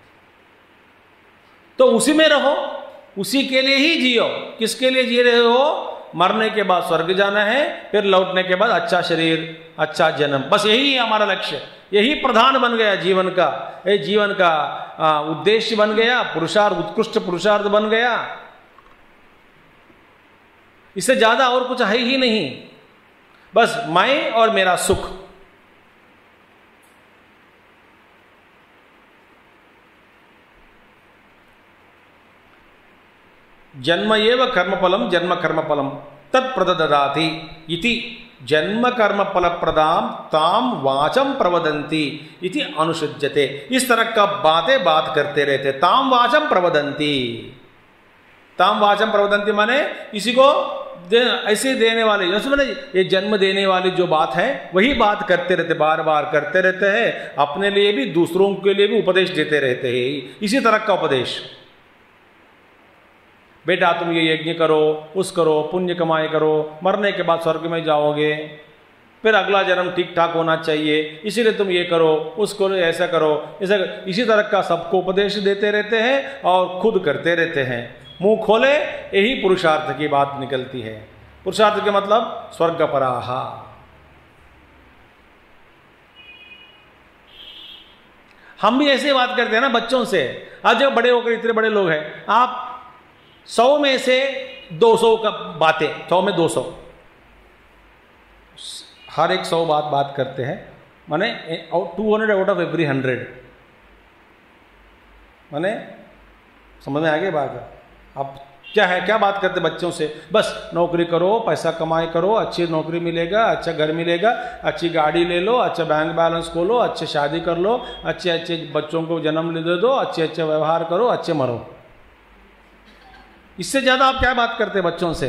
तो उसी में रहो, उसी के लिए ही जियो। किसके लिए जी रहे हो? मरने के बाद स्वर्ग जाना है, फिर लौटने के बाद अच्छा शरीर, अच्छा जन्म। बस यही है हमारा लक्ष्य, यही प्रधान बन गया जीवन का। ये जीवन का उद्देश्य बन गया, पुरुषार्थ, उत्कृष्ट पुरुषार्थ बन गया। इससे ज्यादा और कुछ है ही नहीं, बस मैं और मेरा सुख। जन्म एव कर्मफलम, जन्म कर्मफलम तत्प्रददाति इति जन्म कर्म फल प्रदाम ताम वाचम प्रवदंती इति अनुसृज्यते। इस तरह का बात करते रहते। ताम वाचम प्रवदंती, ताम वाचम प्रवदंती माने इसी को ऐसे देने वाले, जैसे मैंने ये जन्म देने वाली जो बात है वही बात करते रहते, बार बार करते रहते हैं। अपने लिए भी दूसरों के लिए भी उपदेश देते रहते हैं, इसी तरह का उपदेश। बेटा तुम ये यज्ञ करो, उस करो, पुण्य कमाई करो, मरने के बाद स्वर्ग में जाओगे, फिर अगला जन्म ठीक ठाक होना चाहिए, इसीलिए तुम ये करो, उसको ऐसा करो, ऐसा। इसी तरह का सबको उपदेश देते रहते हैं और खुद करते रहते हैं। मुंह खोले यही पुरुषार्थ की बात निकलती है। पुरुषार्थ के मतलब स्वर्ग पराहा। हम भी ऐसे बात करते हैं ना बच्चों से। आज जब बड़े होकर इतने बड़े लोग हैं, आप 100 में से 200 का बातें, 100 में 200, हर एक 100 बात करते हैं, माने 200 आउट ऑफ एवरी 100। माने समझ में आ गई बात? अब क्या है, क्या बात करते बच्चों से? बस नौकरी करो, पैसा कमाई करो, अच्छी नौकरी मिलेगा, अच्छा घर मिलेगा, अच्छी गाड़ी ले लो, अच्छा बैंक बैलेंस खोलो, अच्छे शादी कर लो, अच्छे अच्छे बच्चों को जन्म दे दो, अच्छे अच्छे व्यवहार करो, अच्छे मरो। इससे ज्यादा आप क्या बात करते बच्चों से?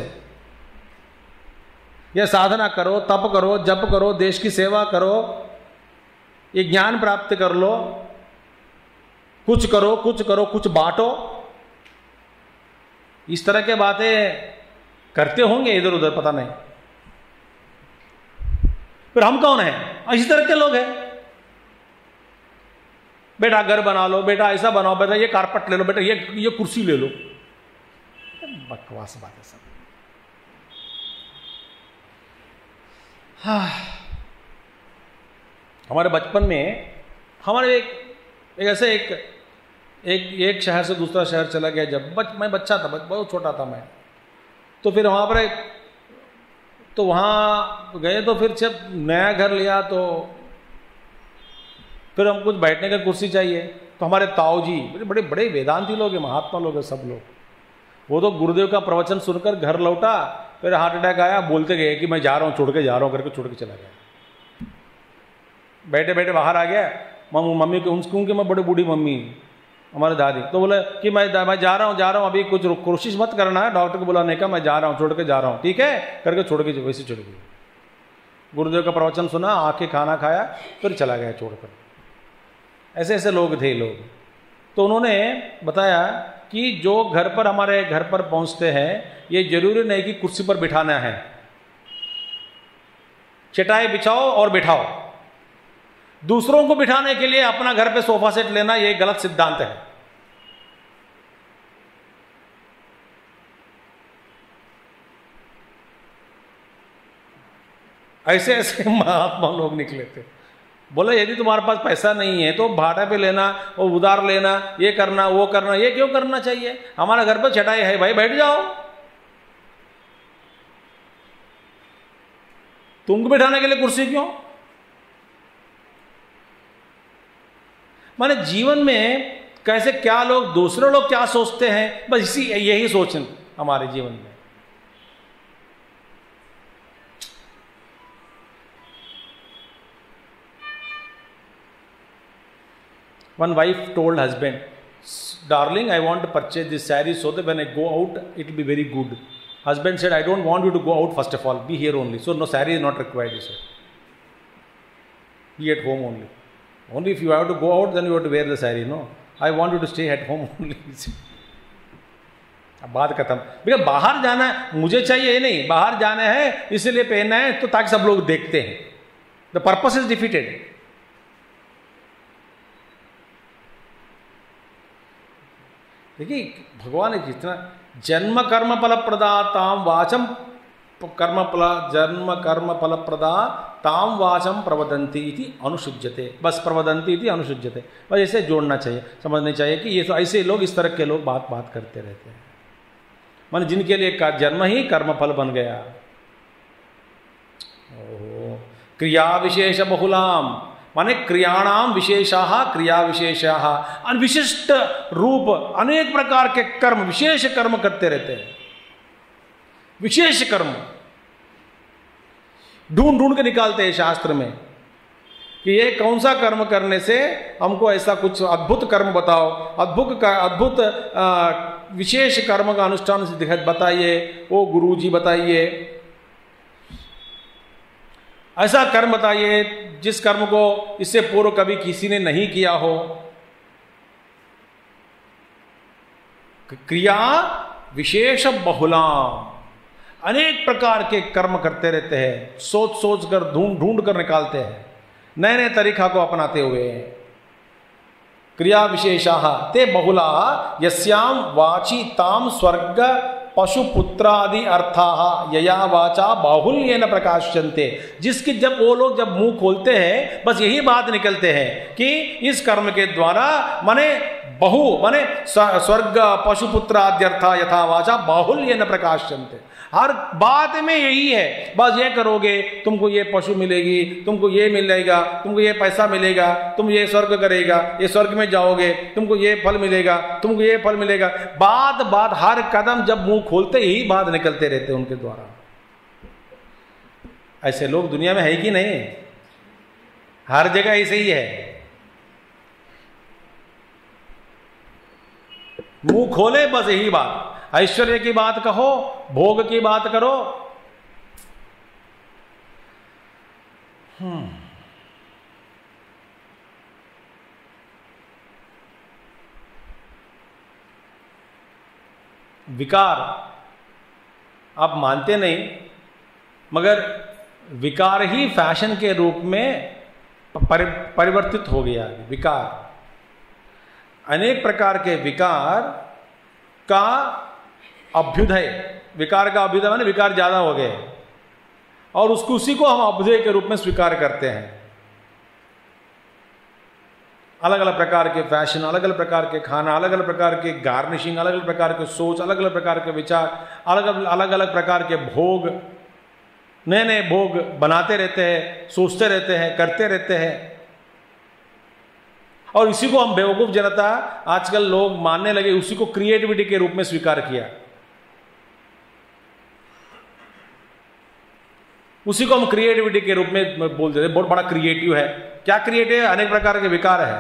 यह साधना करो, तप करो, जप करो, देश की सेवा करो, ये ज्ञान प्राप्त कर लो, कुछ करो, कुछ करो, कुछ बांटो। इस तरह के बातें करते होंगे इधर उधर, पता नहीं। फिर हम कौन है? इसी तरह के लोग हैं। बेटा घर बना लो, बेटा ऐसा बनाओ, बेटा ये कारपेट ले लो, बेटा ये कुर्सी ले लो। बकवास बात है सब। हाँ, हमारे बचपन में हमारे एक ऐसे एक शहर से दूसरा शहर चला गया, जब मैं बच्चा था, बहुत छोटा था मैं, तो फिर वहाँ पर तो वहाँ गए, तो फिर जब नया घर लिया तो फिर हम कुछ बैठने का कुर्सी चाहिए, तो हमारे ताऊ जी बड़े बड़े वेदांती लोग हैं, महात्मा लोग हैं सब लोग, वो तो गुरुदेव का प्रवचन सुनकर घर लौटा, फिर हार्ट अटैक आया, बोलते गए कि मैं जा रहा हूँ, छोड़ के जा रहा हूँ करके छोड़ के चला गया। बैठे बैठे बाहर आ गया, मम्मी को उनकी मैं बड़ी बूढ़ी मम्मी हमारे दादी, तो बोले कि मैं जा रहा हूँ, अभी कुछ कोशिश मत करना है, डॉक्टर को बुलाने का, मैं जा रहा हूँ, छोड़ के जा रहा हूँ, ठीक है करके छोड़ के वैसे छोड़ गई। गुरुदेव का प्रवचन सुना, आके खाना खाया, फिर चला गया छोड़कर। ऐसे ऐसे लोग थे लोग। तो उन्होंने बताया कि जो घर पर हमारे घर पर पहुंचते हैं, ये जरूरी नहीं कि कुर्सी पर बिठाना है, चटाई बिछाओ और बिठाओ। दूसरों को बिठाने के लिए अपना घर पे सोफा सेट लेना, ये गलत सिद्धांत है। ऐसे ऐसे महात्मा लोग निकले थे। बोले यदि तुम्हारे पास पैसा नहीं है तो भाड़ा पे लेना और उधार लेना, ये करना वो करना, ये क्यों करना चाहिए? हमारा घर पर चटाई है भाई, बैठ जाओ। तुमको बिठाने के लिए कुर्सी क्यों? माने जीवन में कैसे क्या लोग, दूसरे लोग क्या सोचते हैं, बस यही सोच हमारे जीवन में। One wife told husband, "Darling, I want to purchase this saree so that when I go out, it will be very good." Husband said, "I don't want you to go out first of all. Be here only. So no saree is not required." He said, "Be at home only. Only if you have to go out, then you have to wear the saree. No, I want you to stay at home only." अब बात खत्म। भैया बाहर जाना है, मुझे चाहिए ये नहीं, बाहर जाना है इसलिए पहनना है तो ताकि सब लोग देखते हैं। The purpose is defeated. देखिए भगवान ने जितना जन्म कर्म फल प्रदाताम वाचम जन्म कर्म फल प्रदा ताम वाचम प्रवदंती इति अनुसुज्यते। बस प्रवदंती इति अनुसुज्यते, बस ऐसे जोड़ना चाहिए, समझना चाहिए कि ये तो ऐसे लोग, इस तरह के लोग बात करते रहते हैं, मान जिनके लिए जन्म ही कर्मफल बन गया। ओहो, क्रिया विशेष बहुलाम माने क्रियाणाम विशेषाः क्रिया विशेषाः, विशिष्ट रूप अनेक प्रकार के कर्म, विशेष कर्म करते रहते हैं। विशेष कर्म ढूंढ के निकालते हैं शास्त्र में कि ये कौन सा कर्म करने से हमको ऐसा कुछ अद्भुत कर्म बताओ, अद्भुत विशेष कर्म का अनुष्ठान से बताइए, वो गुरु जी बताइए, ऐसा कर्म बताइए जिस कर्म को इससे पूर्व कभी किसी ने नहीं किया हो। क्रिया विशेष बहुलाम, अनेक प्रकार के कर्म करते रहते हैं, सोच कर ढूंढ कर निकालते हैं, नए नए तरीका को अपनाते हुए। क्रिया विशेषाः ते बहुला यस्याम वाची ताम स्वर्ग पशुपुत्रादि अर्थाः यया वाचा बाहुल्येन प्रकाश्यन्ते, जिसकी जब वो लोग जब मुंह खोलते हैं बस यही बात निकलते हैं कि इस कर्म के द्वारा माने माने स्वर्ग पशुपुत्र आद्यर्था यथा वाचा बाहुल्येन प्रकाश्यन्ते। हर बात में यही है, बस ये करोगे तुमको ये पशु मिलेगी, तुमको ये मिलेगा, तुमको ये पैसा मिलेगा, तुम ये स्वर्ग करेगा, ये स्वर्ग में जाओगे, तुमको ये फल मिलेगा, तुमको ये फल मिलेगा। बात हर कदम जब मुंह खोलते यही बात निकलते रहते उनके द्वारा। ऐसे लोग दुनिया में है कि नहीं? हर जगह ऐसे ही है। मुंह खोले बस यही बात, ऐश्वर्य की बात कहो, भोग की बात करो। विकार आप मानते नहीं, मगर विकार ही फैशन के रूप में परिवर्तित हो गया। विकार, अनेक प्रकार के विकार का अभ्युदय, विकार का अभ्युदय माने विकार ज्यादा हो गए और उसी को हम अभ्युदय के रूप में स्वीकार करते हैं। अलग अलग प्रकार के फैशन, अलग अलग प्रकार के खाना, अलग अलग प्रकार के गार्निशिंग, अलग अलग प्रकार के सोच, अलग अलग प्रकार के विचार, अलग अलग प्रकार के भोग, नए नए भोग बनाते रहते हैं, सोचते रहते हैं, करते रहते हैं। और इसी को हम बेवकूफ जनता आजकल लोग मानने लगे, उसी को क्रिएटिविटी के रूप में स्वीकार किया। उसी को हम क्रिएटिविटी के रूप में बोल देते, बहुत बड़ा क्रिएटिव है। क्या क्रिएटिव है? अनेक प्रकार के विकार है।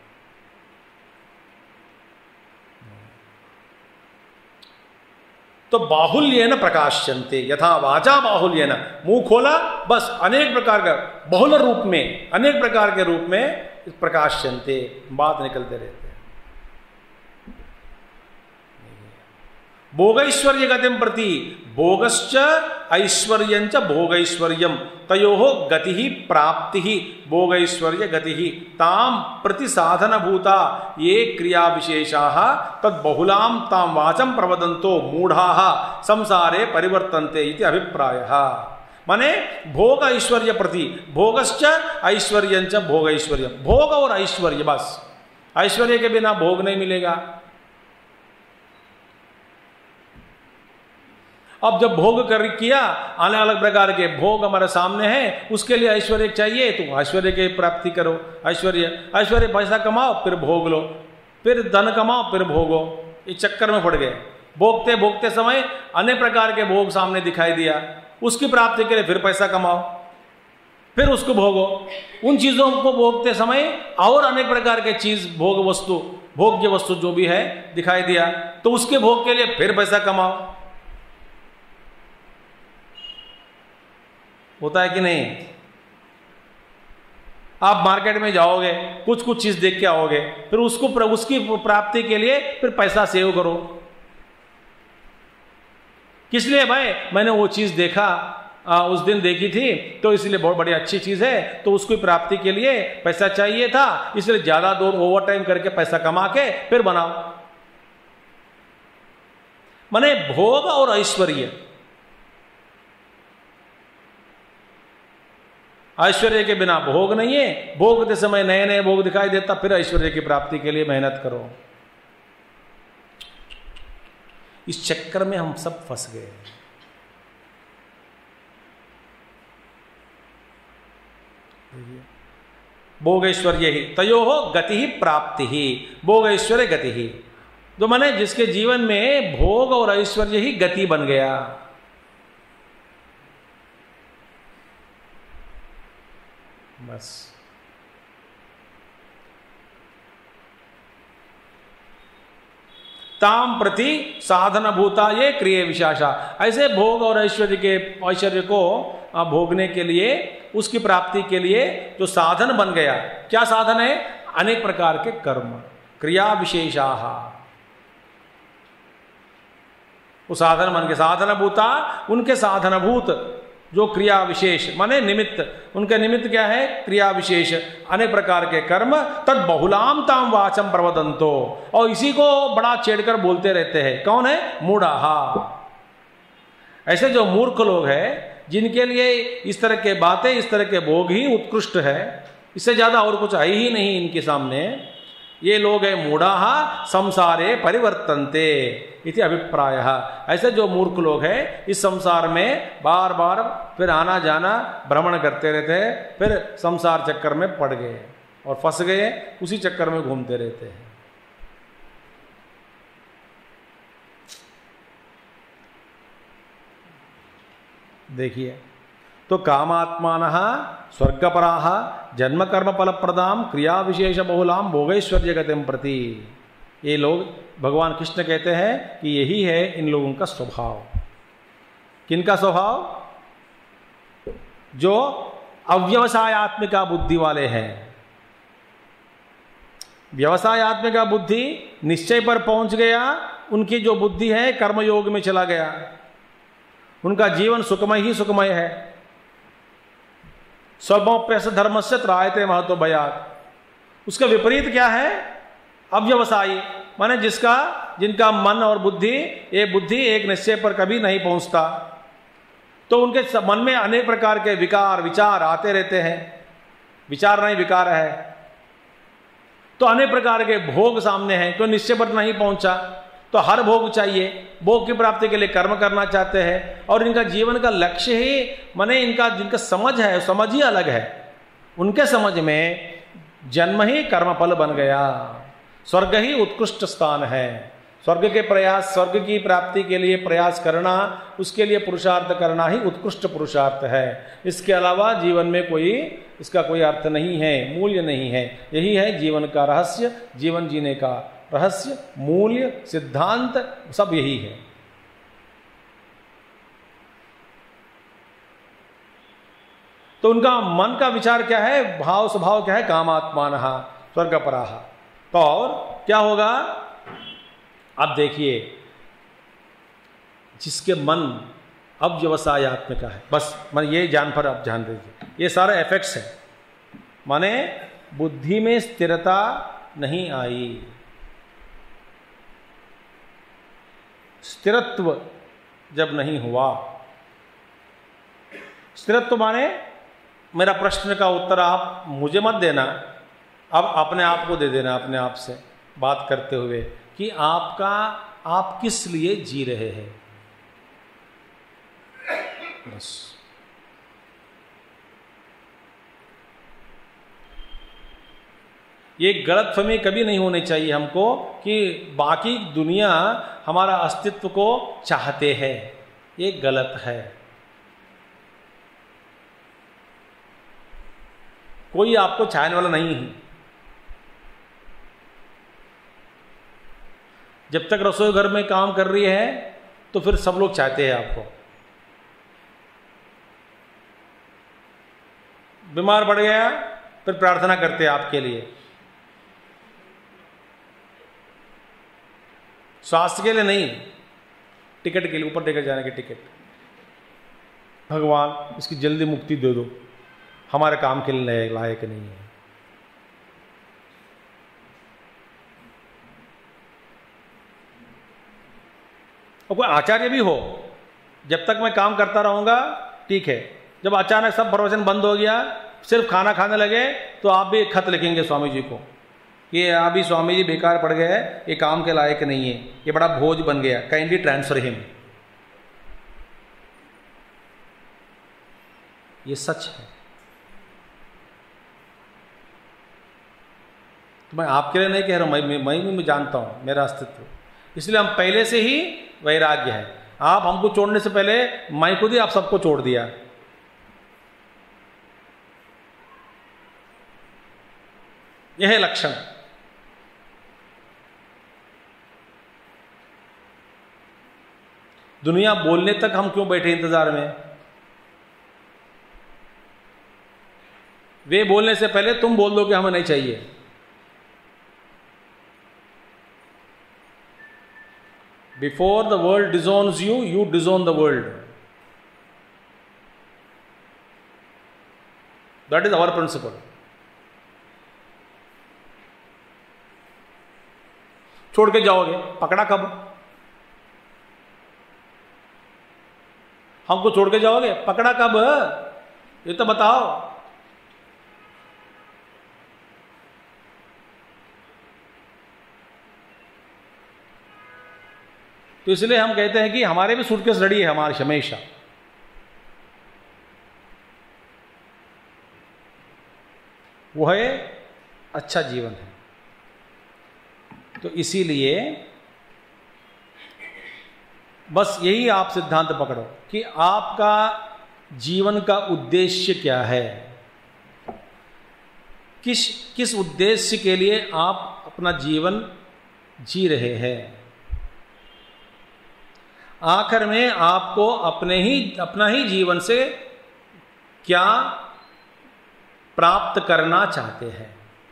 तो बाहुल्येन प्रकाश्यन्ते यथा वाचा बाहुल्येन, मुंह खोला बस अनेक प्रकार का बहुल रूप में, अनेक प्रकार के रूप में प्रकाश्यन्ते, बात निकलते रहते हैं। भोगैश्वर्य गतिम प्रति, भोगश्च ऐश्वर्यंच भोगैश्वर्यम तयोः गतिः प्राप्तिः भोगैश्वर्य गतिः ताम प्रति साधन भूता ये क्रिया विशेषाः तद बहुलां तां वाचं प्रवदन्तो मूढ़ाः संसारे परिवर्तन्ते इति अभिप्रायः। माने भोग ऐश्वर्य प्रति, भोगश्च ऐश्वर्यंच भोगैश्वर्यम, भोग और ऐश्वर्य, बस ऐश्वर्य के बिना भोग नहीं मिलेगा। अब जब भोग कर किया, अलग अलग प्रकार के भोग हमारे सामने हैं, उसके लिए ऐश्वर्य चाहिए तो ऐश्वर्य की प्राप्ति करो। ऐश्वर्य पैसा कमाओ फिर भोग लो, फिर धन कमाओ फिर भोगो, इस चक्कर में पड़ गए। भोगते भोगते समय अनेक प्रकार के भोग सामने दिखाई दिया, उसकी प्राप्ति के लिए फिर पैसा कमाओ, फिर उसको भोगो। उन चीजों को भोगते समय और अनेक प्रकार के चीज, भोग वस्तु, भोग्य वस्तु जो भी है दिखाई दिया, तो उसके भोग के लिए फिर पैसा कमाओ। होता है कि नहीं? आप मार्केट में जाओगे, कुछ कुछ चीज देख के आओगे, फिर उसकी प्राप्ति के लिए फिर पैसा सेव करो। किस लिए भाई? मैंने वो चीज देखा, उस दिन देखी थी, तो इसलिए बहुत बड़ी अच्छी चीज है, तो उसकी प्राप्ति के लिए पैसा चाहिए था, इसलिए ज्यादा दूर ओवर टाइम करके पैसा कमा के फिर बनाओ। माने भोग और ऐश्वर्य, ऐश्वर्य के बिना भोग नहीं है, भोगते समय नए नए भोग दिखाई देता, फिर ऐश्वर्य की प्राप्ति के लिए मेहनत करो। इस चक्कर में हम सब फंस गए। भोगैश्वर्य ही तयोः गति ही प्राप्ति ही, भोगैश्वर्य गति ही, जो माने जिसके जीवन में भोग और ऐश्वर्य ही गति बन गया। बस ताम प्रति साधन भूता ये क्रिय विशाषा, ऐसे भोग और ऐश्वर्य को भोगने के लिए, उसकी प्राप्ति के लिए जो साधन बन गया, क्या साधन है? अनेक प्रकार के कर्म, क्रिया विशेषा। वो साधन बन गए, साधन भूता, उनके साधनभूत जो क्रिया विशेष माने निमित्त, उनके निमित्त क्या है? क्रिया विशेष, अनेक प्रकार के कर्म, तद बहुलाम ताम वाचम प्रवदंतो, और इसी को बड़ा छेड़कर बोलते रहते हैं। कौन है? मूढ़ाहा। ऐसे जो मूर्ख लोग हैं, जिनके लिए इस तरह के बातें, इस तरह के भोग ही उत्कृष्ट है, इससे ज्यादा और कुछ है ही नहीं इनके सामने, ये लोग है मूढ़ाहा संसारे परिवर्तन्ते इति अभिप्रायः। ऐसे जो मूर्ख लोग हैं, इस संसार में बार बार फिर आना जाना भ्रमण करते रहते हैं, फिर संसार चक्कर में पड़ गए और फंस गए, उसी चक्कर में घूमते रहते हैं। देखिए, तो कामात्मानः स्वर्गपराः जन्म कर्म फलप्रदाम क्रिया विशेष बहुलाम भोगैश्वर्य गतिम प्रति, ये लोग भगवान कृष्ण कहते हैं कि यही है इन लोगों का स्वभाव। किनका स्वभाव? जो अव्यवसायत्मिका बुद्धि वाले हैं। व्यवसायत्मिका बुद्धि निश्चय पर पहुंच गया, उनकी जो बुद्धि है कर्मयोग में चला गया, उनका जीवन सुखमय ही सुखमय है। स्वल्पोप्यस्य धर्मस्य त्रायते महतो भयात्। उसका विपरीत क्या है? अव्यवसायी, माने जिनका मन और बुद्धि, ये बुद्धि एक निश्चय पर कभी नहीं पहुंचता, तो उनके मन में अनेक प्रकार के विचार आते रहते हैं। विचार नहीं, विकार है। तो अनेक प्रकार के भोग सामने हैं, तो निश्चय पर नहीं पहुंचा तो हर भोग चाहिए, भोग की प्राप्ति के लिए कर्म करना चाहते हैं, और इनका जीवन का लक्ष्य ही माने इनका जिनका समझ है समझ ही अलग है। उनके समझ में जन्म ही कर्मफल बन गया, स्वर्ग ही उत्कृष्ट स्थान है, स्वर्ग के प्रयास, स्वर्ग की प्राप्ति के लिए प्रयास करना, उसके लिए पुरुषार्थ करना ही उत्कृष्ट पुरुषार्थ है। इसके अलावा जीवन में कोई इसका कोई अर्थ नहीं है, मूल्य नहीं है। यही है जीवन का रहस्य, जीवन जीने का रहस्य, मूल्य, सिद्धांत सब यही है। तो उनका मन का विचार क्या है, भाव स्वभाव क्या है, कामात्मानः स्वर्गपराः। तो और क्या होगा, अब देखिए जिसके मन अब व्यवसायत्मक है, बस मन ये जान पर अब ध्यान दीजिए, ये सारे इफेक्ट्स है, माने बुद्धि में स्थिरता नहीं आई। स्थिरत्व जब नहीं हुआ, स्थिरत्व माने मेरा प्रश्न का उत्तर आप मुझे मत देना, अब अपने आप को दे देना, अपने आप से बात करते हुए कि आप किस लिए जी रहे हैं, बस। ये गलतफहमी कभी नहीं होनी चाहिए हमको कि बाकी दुनिया हमारा अस्तित्व को चाहते हैं, ये गलत है। कोई आपको चाहने वाला नहीं है। जब तक रसोई घर में काम कर रही है तो फिर सब लोग चाहते हैं आपको। बीमार पड़ गया फिर प्रार्थना करते हैं आपके लिए, स्वास्थ्य के लिए नहीं, टिकट के लिए, ऊपर लेकर जाने के टिकट, भगवान इसकी जल्दी मुक्ति दे दो, हमारे काम के लिए लायक नहीं है। और कोई आचार्य भी हो, जब तक मैं काम करता रहूंगा ठीक है, जब अचानक सब प्रवचन बंद हो गया, सिर्फ खाना खाने लगे, तो आप भी एक खत लिखेंगे स्वामी जी को, ये अभी स्वामी जी बेकार पड़ गए हैं, ये काम के लायक नहीं है, ये बड़ा भोज बन गया, काइंडली ट्रांसफर हिम। ये सच है। तो मैं आपके लिए नहीं कह रहा हूं, मैं जानता हूं मेरा अस्तित्व, इसलिए हम पहले से ही वैराग्य है। आप हमको छोड़ने से पहले मैं खुद ही आप सबको छोड़ दिया। यह है लक्षण। दुनिया बोलने तक हम क्यों बैठे इंतजार में? वे बोलने से पहले तुम बोल दो कि हमें नहीं चाहिए। Before the world disowns you, you disown the world. That is our principle. छोड़ के जाओगे, पकड़ा कब? हमको छोड़ के जाओगे, पकड़ा कब? ये तो बताओ। तो इसलिए हम कहते हैं कि हमारे भी सूटकेस रेडी है हमारे हमेशा। वो है अच्छा जीवन है। तो इसीलिए बस यही आप सिद्धांत पकड़ो कि आपका जीवन का उद्देश्य क्या है, किस उद्देश्य के लिए आप अपना जीवन जी रहे हैं। आखिर में आपको अपना ही जीवन से क्या प्राप्त करना चाहते हैं।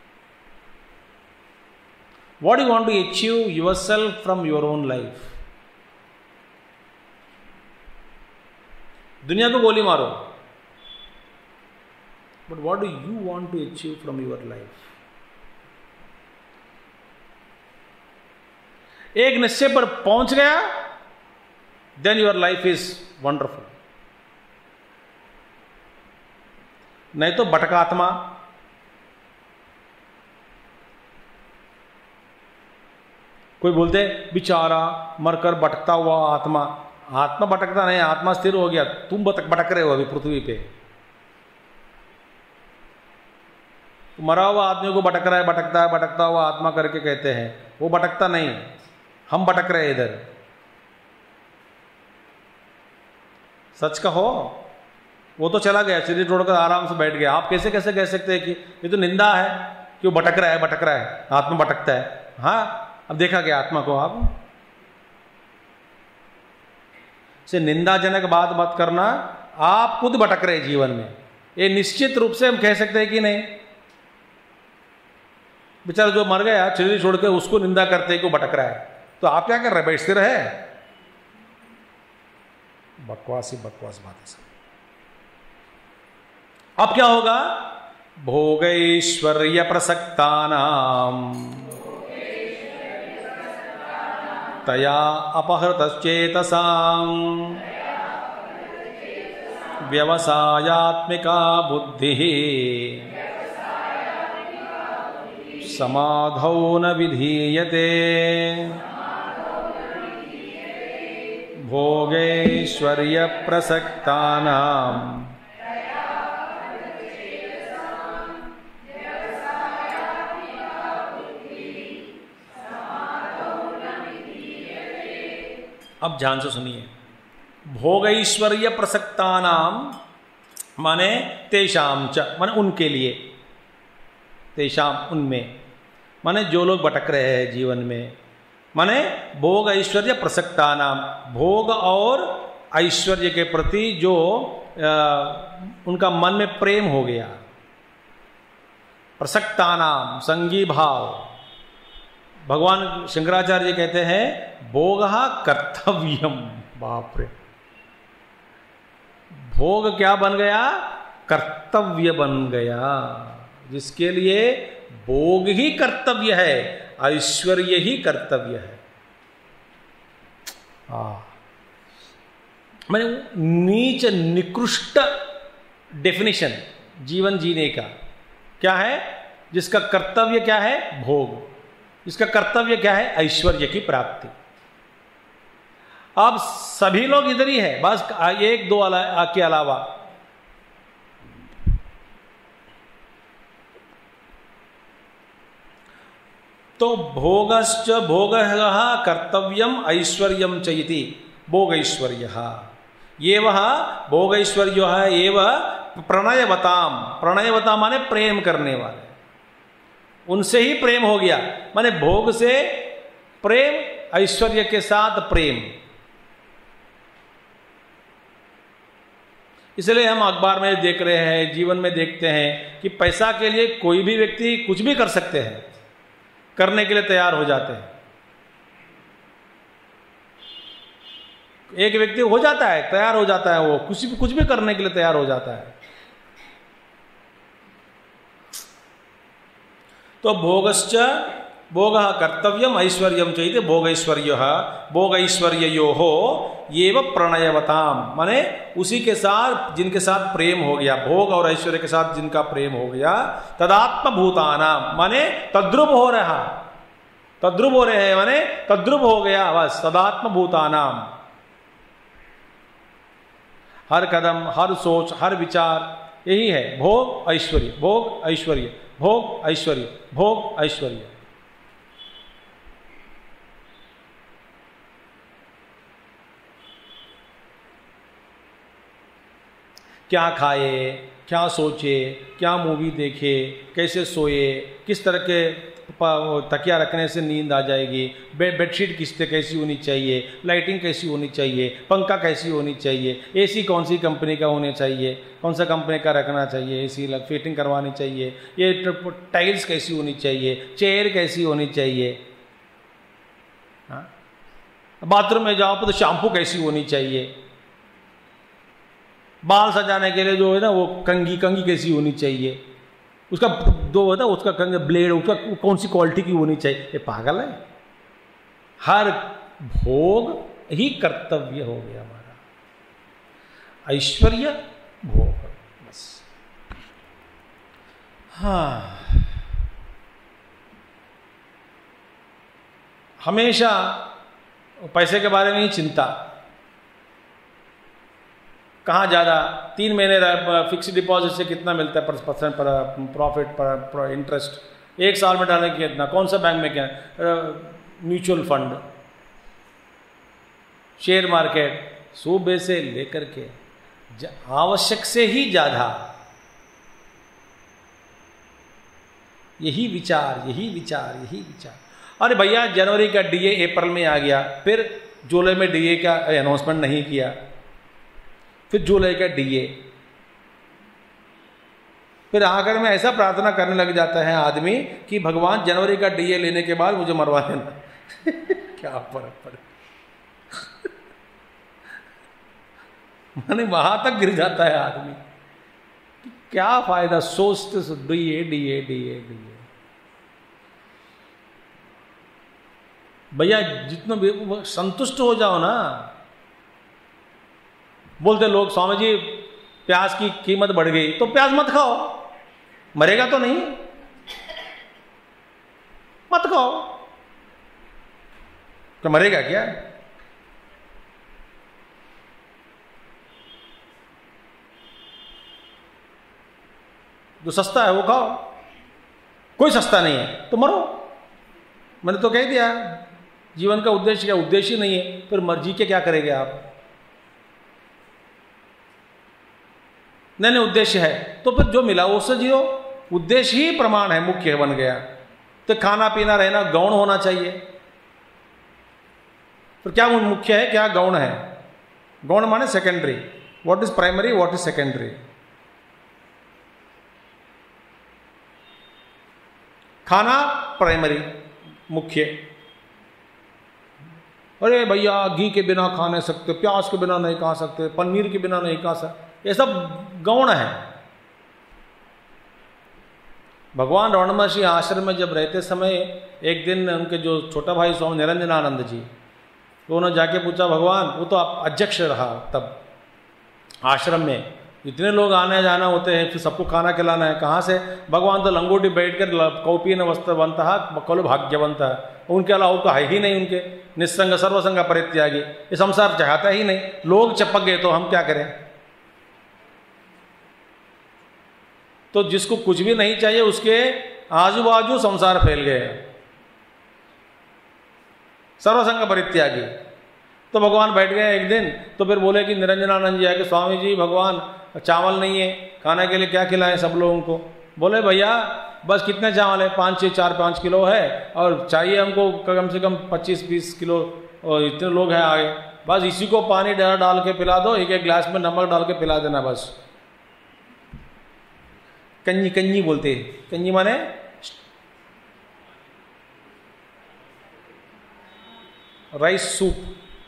What you want to achieve yourself from your own life? दुनिया को गोली मारो, but what do you want to achieve from your life? एक निश्चय पर पहुंच गया, then your life is wonderful. नहीं तो भटकात्मा, कोई बोलते हैं बेचारा मरकर भटकता हुआ आत्मा। आत्मा भटकता नहीं, आत्मा स्थिर हो गया, तुम भटक रहे हो अभी पृथ्वी पे। मरा हुआ आदमी को भटक रहा है, भटकता हुआ आत्मा करके कहते हैं, वो भटकता नहीं, हम भटक रहे हैं इधर। सच कहो, वो तो चला गया, शरीर छोड़कर आराम से बैठ गया। आप कैसे कैसे कह सकते हैं कि ये तो निंदा है कि वो भटक रहा है, आत्मा भटकता है। हाँ, अब देखा गया आत्मा को। आप से निंदाजनक बात मत करना, आप खुद भटक रहे जीवन में, ये निश्चित रूप से हम कह सकते हैं कि नहीं। बेचारा जो मर गया शरीर छोड़कर, उसको निंदा करते हैं कि वो भटक रहा है, तो आप क्या कर रहे हैं? बैठ स्थिर है। बकवास ही बकवास बात है सब। अब क्या होगा? भोगैश्वर्य प्रसक्तानाम तया अपहृतश्चेतसां व्यवसायात्मिका बुद्धिः समाधौ न विधीयते। भोगैश्वर्य प्रसक्तानां अब ध्यान से सुनिए। भोगैश्वर्य प्रसक्तानाम माने तेषाम च, माने उनके लिए, तेषाम उनमें, माने जो लोग भटक रहे हैं जीवन में, माने भोग ऐश्वर्य प्रसक्तानाम, भोग और ऐश्वर्य के प्रति जो उनका मन में प्रेम हो गया। प्रसक्तानाम संगी भाव। भगवान शंकराचार्य कहते हैं भोगः कर्तव्यम। बाप रे, भोग क्या बन गया? कर्तव्य बन गया। जिसके लिए भोग ही कर्तव्य है, ऐश्वर्य ही कर्तव्य है। मैंने नीच निकृष्ट डेफिनेशन जीवन जीने का क्या है? जिसका कर्तव्य क्या है? भोग। इसका कर्तव्य क्या है? ऐश्वर्य की प्राप्ति। अब सभी लोग इधर ही है, बस एक दो के अलावा। तो भोगश्च भोगः कर्तव्यम ऐश्वर्यम च इति भोगैश्वर्यः। ये वह भोगैश्वर्य एव प्रणयवताम। प्रणयवताम माने प्रेम करने वाले, उनसे ही प्रेम हो गया। माने भोग से प्रेम, ऐश्वर्य के साथ प्रेम। इसलिए हम अखबार में देख रहे हैं, जीवन में देखते हैं कि पैसा के लिए कोई भी व्यक्ति कुछ भी कर सकते हैं, करने के लिए तैयार हो जाते हैं। एक व्यक्ति हो जाता है, तैयार हो जाता है, वो कुछ भी करने के लिए तैयार हो जाता है। तो भोगश्च भोगः कर्तव्यम ऐश्वर्यम चैते भोगैश्वर्यः भोगैश्वर्ययोः एव प्रणयवताम। माने उसी के साथ जिनके साथ प्रेम हो गया, भोग और ऐश्वर्य के साथ जिनका प्रेम हो गया, तदात्मभूतानाम माने तद्रुप हो रहा, तद्रुप हो रहे हैं, माने तद्रुप हो गया बस। तदात्मभूतानाम, हर कदम, हर सोच, हर विचार यही है भोग ऐश्वर्य, भोग ऐश्वर्य, भोग ऐश्वर्य, भोग ऐश्वर्य। क्या खाए, क्या सोचे, क्या मूवी देखे, कैसे सोए, किस तरह के तकिया रखने से नींद आ जाएगी, बेडशीट किस तरह कैसी होनी चाहिए, लाइटिंग कैसी होनी चाहिए, पंखा कैसी होनी चाहिए, एसी कौन सी कंपनी का होना चाहिए, कौन सा कंपनी का रखना चाहिए, एसी फिटिंग करवानी चाहिए, ये टाइल्स कैसी होनी चाहिए, चेयर कैसी होनी चाहिए, बाथरूम में जाओ तो शैम्पू कैसी होनी चाहिए, बाल सजाने के लिए जो है ना वो कंघी कैसी होनी चाहिए, उसका दो होता है उसका कंघी ब्लेड, उसका कौन सी क्वालिटी की होनी चाहिए। ये पागल है। हर भोग ही कर्तव्य हो गया हमारा, ऐश्वर्य भोग बस। हाँ, हमेशा पैसे के बारे में ही चिंता, कहाँ ज़्यादा 3 महीने फिक्स डिपॉजिट से कितना मिलता है परसेंट पर प्रॉफिट पर इंटरेस्ट, 1 साल में डालने की कितना, कौन सा बैंक में क्या, म्यूचुअल फंड, शेयर मार्केट, सुबह से लेकर के आवश्यक से ही ज़्यादा यही विचार, यही विचार, यही विचार। अरे भैया जनवरी का डीए अप्रैल में आ गया, फिर जुलाई में डीए का अनाउंसमेंट नहीं किया, फिर जुलाई का डीए, फिर आखिर में ऐसा प्रार्थना करने लग जाता है आदमी कि भगवान जनवरी का डीए लेने के बाद मुझे मरवा देना। क्या फर्क पड़े, माने वहां तक गिर जाता है आदमी, क्या फायदा सोचते डीए डीए डीए डीए। भैया जितना संतुष्ट हो जाओ ना। बोलते लोग स्वामी जी प्याज की कीमत बढ़ गई तो प्याज मत खाओ, मरेगा तो नहीं, मत खाओ, तो मरेगा क्या? जो सस्ता है वो खाओ, कोई सस्ता नहीं है तो मरो। मैंने तो कह दिया जीवन का उद्देश्य क्या, उद्देश्य नहीं है, फिर मर्जी के क्या करेंगे आप? नहीं उद्देश्य है तो फिर जो मिला उससे जियो, उद्देश्य ही प्रमाण है, मुख्य बन गया। तो खाना पीना रहना गौण होना चाहिए, फिर क्या मुख्य है क्या गौण है? गौण माने secondary, what is primary what is secondary. खाना प्राइमरी, मुख्य। अरे भैया घी के बिना खा नहीं सकते, प्याज के बिना नहीं खा सकते, पनीर के बिना नहीं खा सकते, ये सब गौण है। भगवान रमण महर्षि आश्रम में जब रहते समय एक दिन उनके जो छोटा भाई स्वामी निरंजनानंद जी, तो उन्होंने जाके पूछा भगवान, वो तो आप अध्यक्ष रहा तब आश्रम में, इतने लोग आने जाना होते हैं, फिर सबको खाना खिलाना है, कहाँ से? भगवान तो लंगोटी बैठकर कौपीन वस्त्र बनता कल भाग्यवंत है, उनके अलावा तो है ही नहीं, उनके निस्संग सर्वसंग परित्यागी, ये संसार चाहता ही नहीं। लोग चपक गए तो हम क्या करें? तो जिसको कुछ भी नहीं चाहिए उसके आजू बाजू संसार फैल गए, सर्वसंग परित्यागी। तो भगवान बैठ गए एक दिन, तो फिर बोले कि निरंजनानंद जी आके, स्वामी जी भगवान चावल नहीं है खाने के लिए, क्या खिलाएं सब लोगों को? बोले भैया बस कितने चावल है? 4-5 किलो है, और चाहिए हमको कम से कम 25-20 किलो, और इतने लोग हैं आगे, बस इसी को पानी डाल के पिला दो, एक गिलास में नमक डाल के पिला देना बस। कंजी, कंजी बोलते, कंजी माने राइस सूप,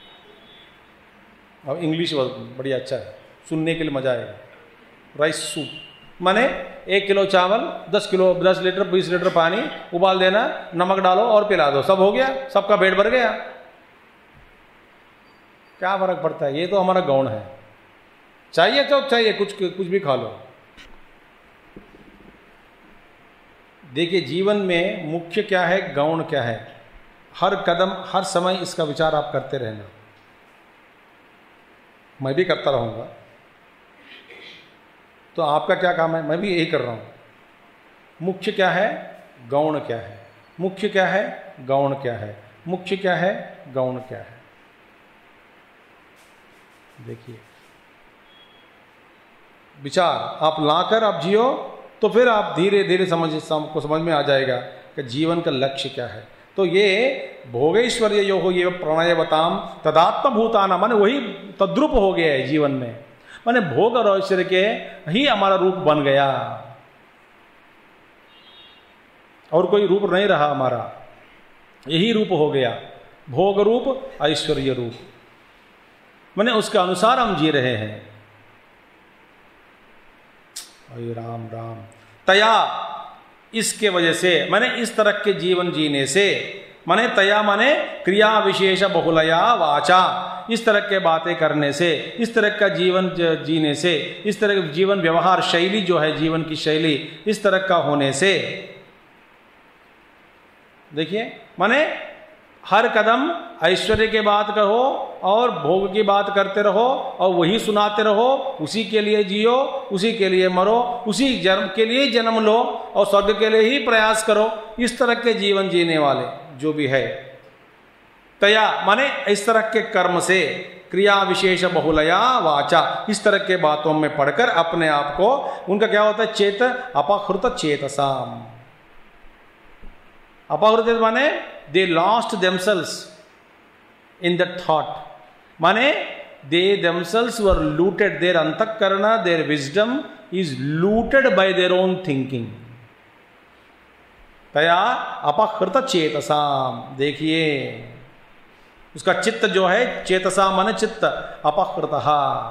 और इंग्लिश बढ़िया अच्छा है, सुनने के लिए मजा आएगा। राइस सूप माने 1 किलो चावल, 10 लीटर 20 लीटर पानी उबाल देना, नमक डालो और पिला दो, सब हो गया, सबका पेट भर गया। क्या फर्क पड़ता है? ये तो हमारा गौण है। चाहिए तो चाहिए, कुछ भी खा लो। देखिए जीवन में मुख्य क्या है, गौण क्या है, हर कदम हर समय इसका विचार आप करते रहना। मैं भी करता रहूँगा, तो आपका क्या काम है? मैं भी यही कर रहा हूँ। मुख्य क्या है, गौण क्या है, मुख्य क्या है, गौण क्या है, मुख्य क्या है, गौण क्या है। देखिए विचार आप लाकर आप जियो, तो फिर आप धीरे धीरे समझ में आ जाएगा कि जीवन का लक्ष्य क्या है। तो ये भोगैश्वर्य यो हो ये प्रणयवताम तदात्म भूताना, माने वही तद्रूप हो गया है जीवन में, माने भोग और ऐश्वर्य के ही हमारा रूप बन गया, और कोई रूप नहीं रहा हमारा, यही रूप हो गया, भोग रूप ऐश्वर्य रूप, माने उसके अनुसार हम जी रहे हैं। अरे राम राम। तया, इसके वजह से, माने इस तरह के जीवन जीने से, माने तया माने क्रिया विशेष बहुलया वाचा, इस तरह के बातें करने से, इस तरह का जीवन जीने से, इस तरह की जीवन व्यवहार शैली जो है, जीवन की शैली इस तरह का होने से, देखिए माने हर कदम ऐश्वर्य की बात करो और भोग की बात करते रहो और वही सुनाते रहो, उसी के लिए जियो, उसी के लिए मरो, उसी जन्म के लिए जन्म लो और स्वर्ग के लिए ही प्रयास करो। इस तरह के जीवन जीने वाले जो भी है, तया माने इस तरह के कर्म से, क्रिया विशेष बहुलया वाचा, इस तरह के बातों में पढ़कर अपने आप को, उनका क्या होता है, चेत अपहृत चेतसाम। अपहृत माने they lost themselves in the thought, माने they themselves were looted, their अंतःकरण, their wisdom is looted by their own thinking. तया अपहृत चेतसाम, देखिए उसका चित्त जो है, चेतसा माने चित्त, अपहृतः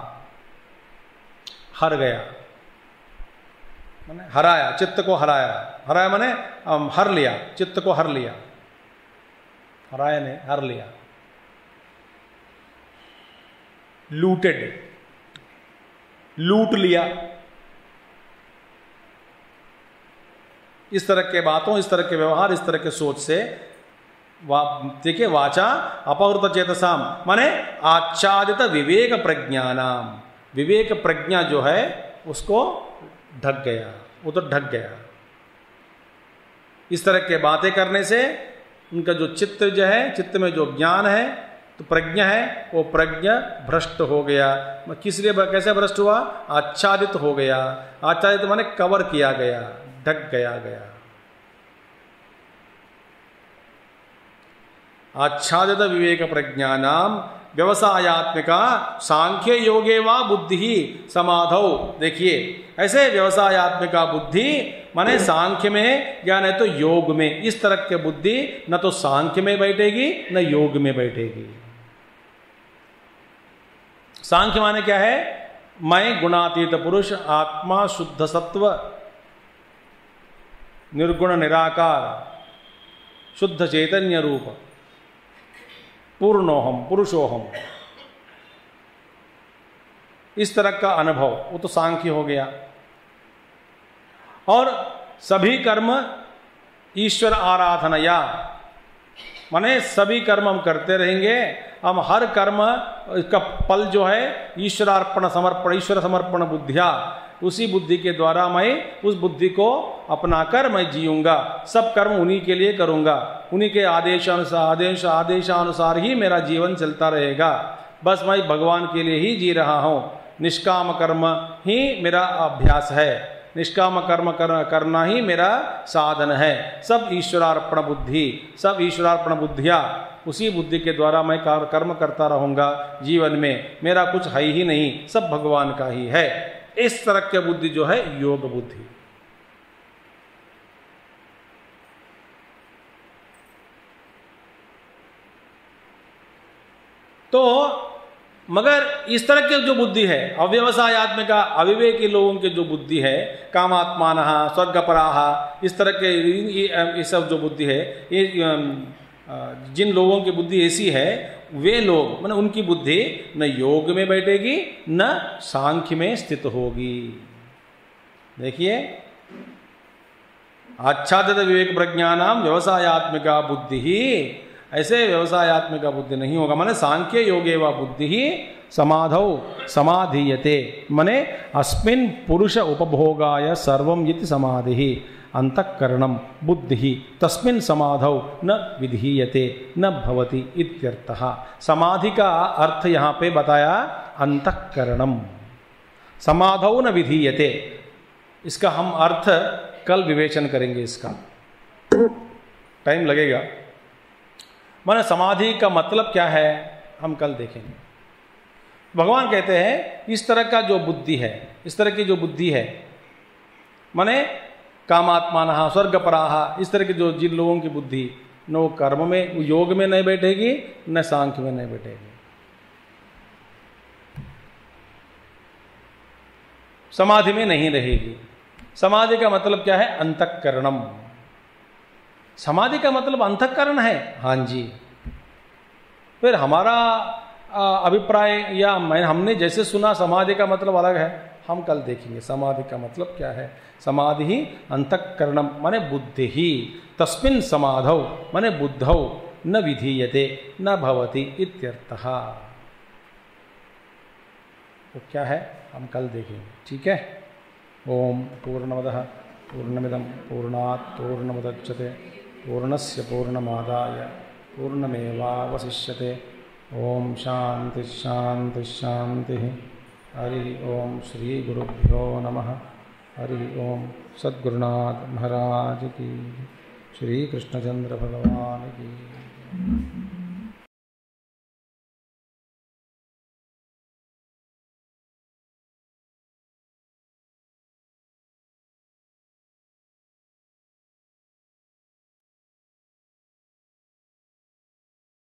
हर गया, माने हराया, चित्त को हराया, हराया माने हर लिया, चित्त को हर लिया, हराया ने हर लिया, लूटेड, लूट लिया। इस तरह के बातों, इस तरह के व्यवहार, इस तरह के सोच से देखिए, वाचा अपहृत चेतसाम माने आच्छादित विवेक प्रज्ञानाम, विवेक प्रज्ञा जो है उसको ढक गया, वो तो ढक गया। इस तरह के बातें करने से उनका जो चित्त जो है, चित्त में जो ज्ञान है, तो प्रज्ञा है, वो प्रज्ञा भ्रष्ट हो गया। किस लिए, कैसे भ्रष्ट हुआ, आच्छादित हो गया। आच्छादित माने कवर किया गया, ढक गया। आच्छादित विवेक प्रज्ञानाम व्यवसायात्मिका सांख्य योगे वा बुद्धि समाधौ। देखिए, ऐसे व्यवसायात्मिका बुद्धि माने सांख्य में या नहीं तो योग में, इस तरह के बुद्धि न तो सांख्य में बैठेगी न योग में बैठेगी। सांख्य माने क्या है, मैं गुणातीत पुरुष, आत्मा शुद्ध सत्व, निर्गुण निराकार, शुद्ध चैतन्य रूप, पूर्णोहम पुरुषोहम, इस तरह का अनुभव, वो तो सांख्य हो गया। और सभी कर्म ईश्वर आराधनया, माने सभी कर्म हम करते रहेंगे, हम हर कर्म का फल जो है ईश्वरार्पण समर्पण, ईश्वर समर्पण बुद्धिया, उसी बुद्धि के द्वारा मैं उस बुद्धि को अपनाकर मैं जीऊंगा, सब कर्म उन्हीं के लिए करूंगा, उन्हीं के आदेशानुसार ही मेरा जीवन चलता रहेगा। बस मैं भगवान के लिए ही जी रहा हूँ, निष्काम कर्म ही मेरा अभ्यास है, निष्काम कर्म करना ही मेरा साधन है। सब ईश्वरार्पण बुद्धि, सब ईश्वरार्पण बुद्धिया, उसी बुद्धि के द्वारा मैं कर्म करता रहूंगा। जीवन में मेरा कुछ है ही नहीं, सब भगवान का ही है। इस तरह की बुद्धि जो है योग बुद्धि। तो मगर इस तरह की जो बुद्धि है अव्यवसायत्मिका, अविवेकी लोगों की जो बुद्धि है, कामात्मान स्वर्गपराह, इस तरह के ये सब जो बुद्धि है, ये जिन लोगों की बुद्धि ऐसी है, वे लोग माने उनकी बुद्धि न योग में बैठेगी न सांख्य में स्थित होगी। देखिए, आच्छादित विवेक प्रज्ञानाम व्यवसायत्मिका बुद्धि ही, ऐसे व्यवसायत्मिका बुद्धि नहीं होगा। माने सांख्य योगे व बुद्धि ही समाधौ समाधीयते, माने अस्मिन् पुरुष उपभोगाय सर्वं यति समाधि अंतःकरणम बुद्धि तस्मिन् समाधौ न विधीयते न भवति इत्यर्थः। समाधि का अर्थ यहाँ पे बताया अंतःकरणम, समाधौ न विधीयते। इसका हम अर्थ कल विवेचन करेंगे, इसका टाइम लगेगा। माने समाधि का मतलब क्या है हम कल देखेंगे। भगवान कहते हैं इस तरह का जो बुद्धि है, इस तरह की जो बुद्धि है, माने कामात्मान स्वर्गपराह, इस तरह की जो जिन लोगों की बुद्धि न वो कर्म में, योग में नहीं बैठेगी न सांख्य में नहीं बैठेगी, समाधि में नहीं रहेगी। समाधि का मतलब क्या है, अंतःकरणम। समाधि का मतलब अंतःकरण है, हाँ जी। फिर हमारा अभिप्राय या हमने जैसे सुना समाधि का मतलब अलग है, हम कल देखेंगे समाधि का मतलब क्या है। समाधि ही अंतःकरणम माने बुद्धि ही, तस्मिन् समाधौ माने बुद्धौ, न विधीयते न भवति इत्यर्थः। वो क्या है हम कल देखेंगे, ठीक है। ओम पूर्णमदः पूर्णमिदं पूर्णात् पूर्णमुदच्यते पूर्णस्य पूर्णमादाय पूर्णमेवावशिष्यते। ओम शांति शांति शांति। हरि ओम श्री गुरुभ्यो नमः। हरि ओम सद्गुरुनाथ महाराज की, श्री कृष्णचंद्र भगवान की।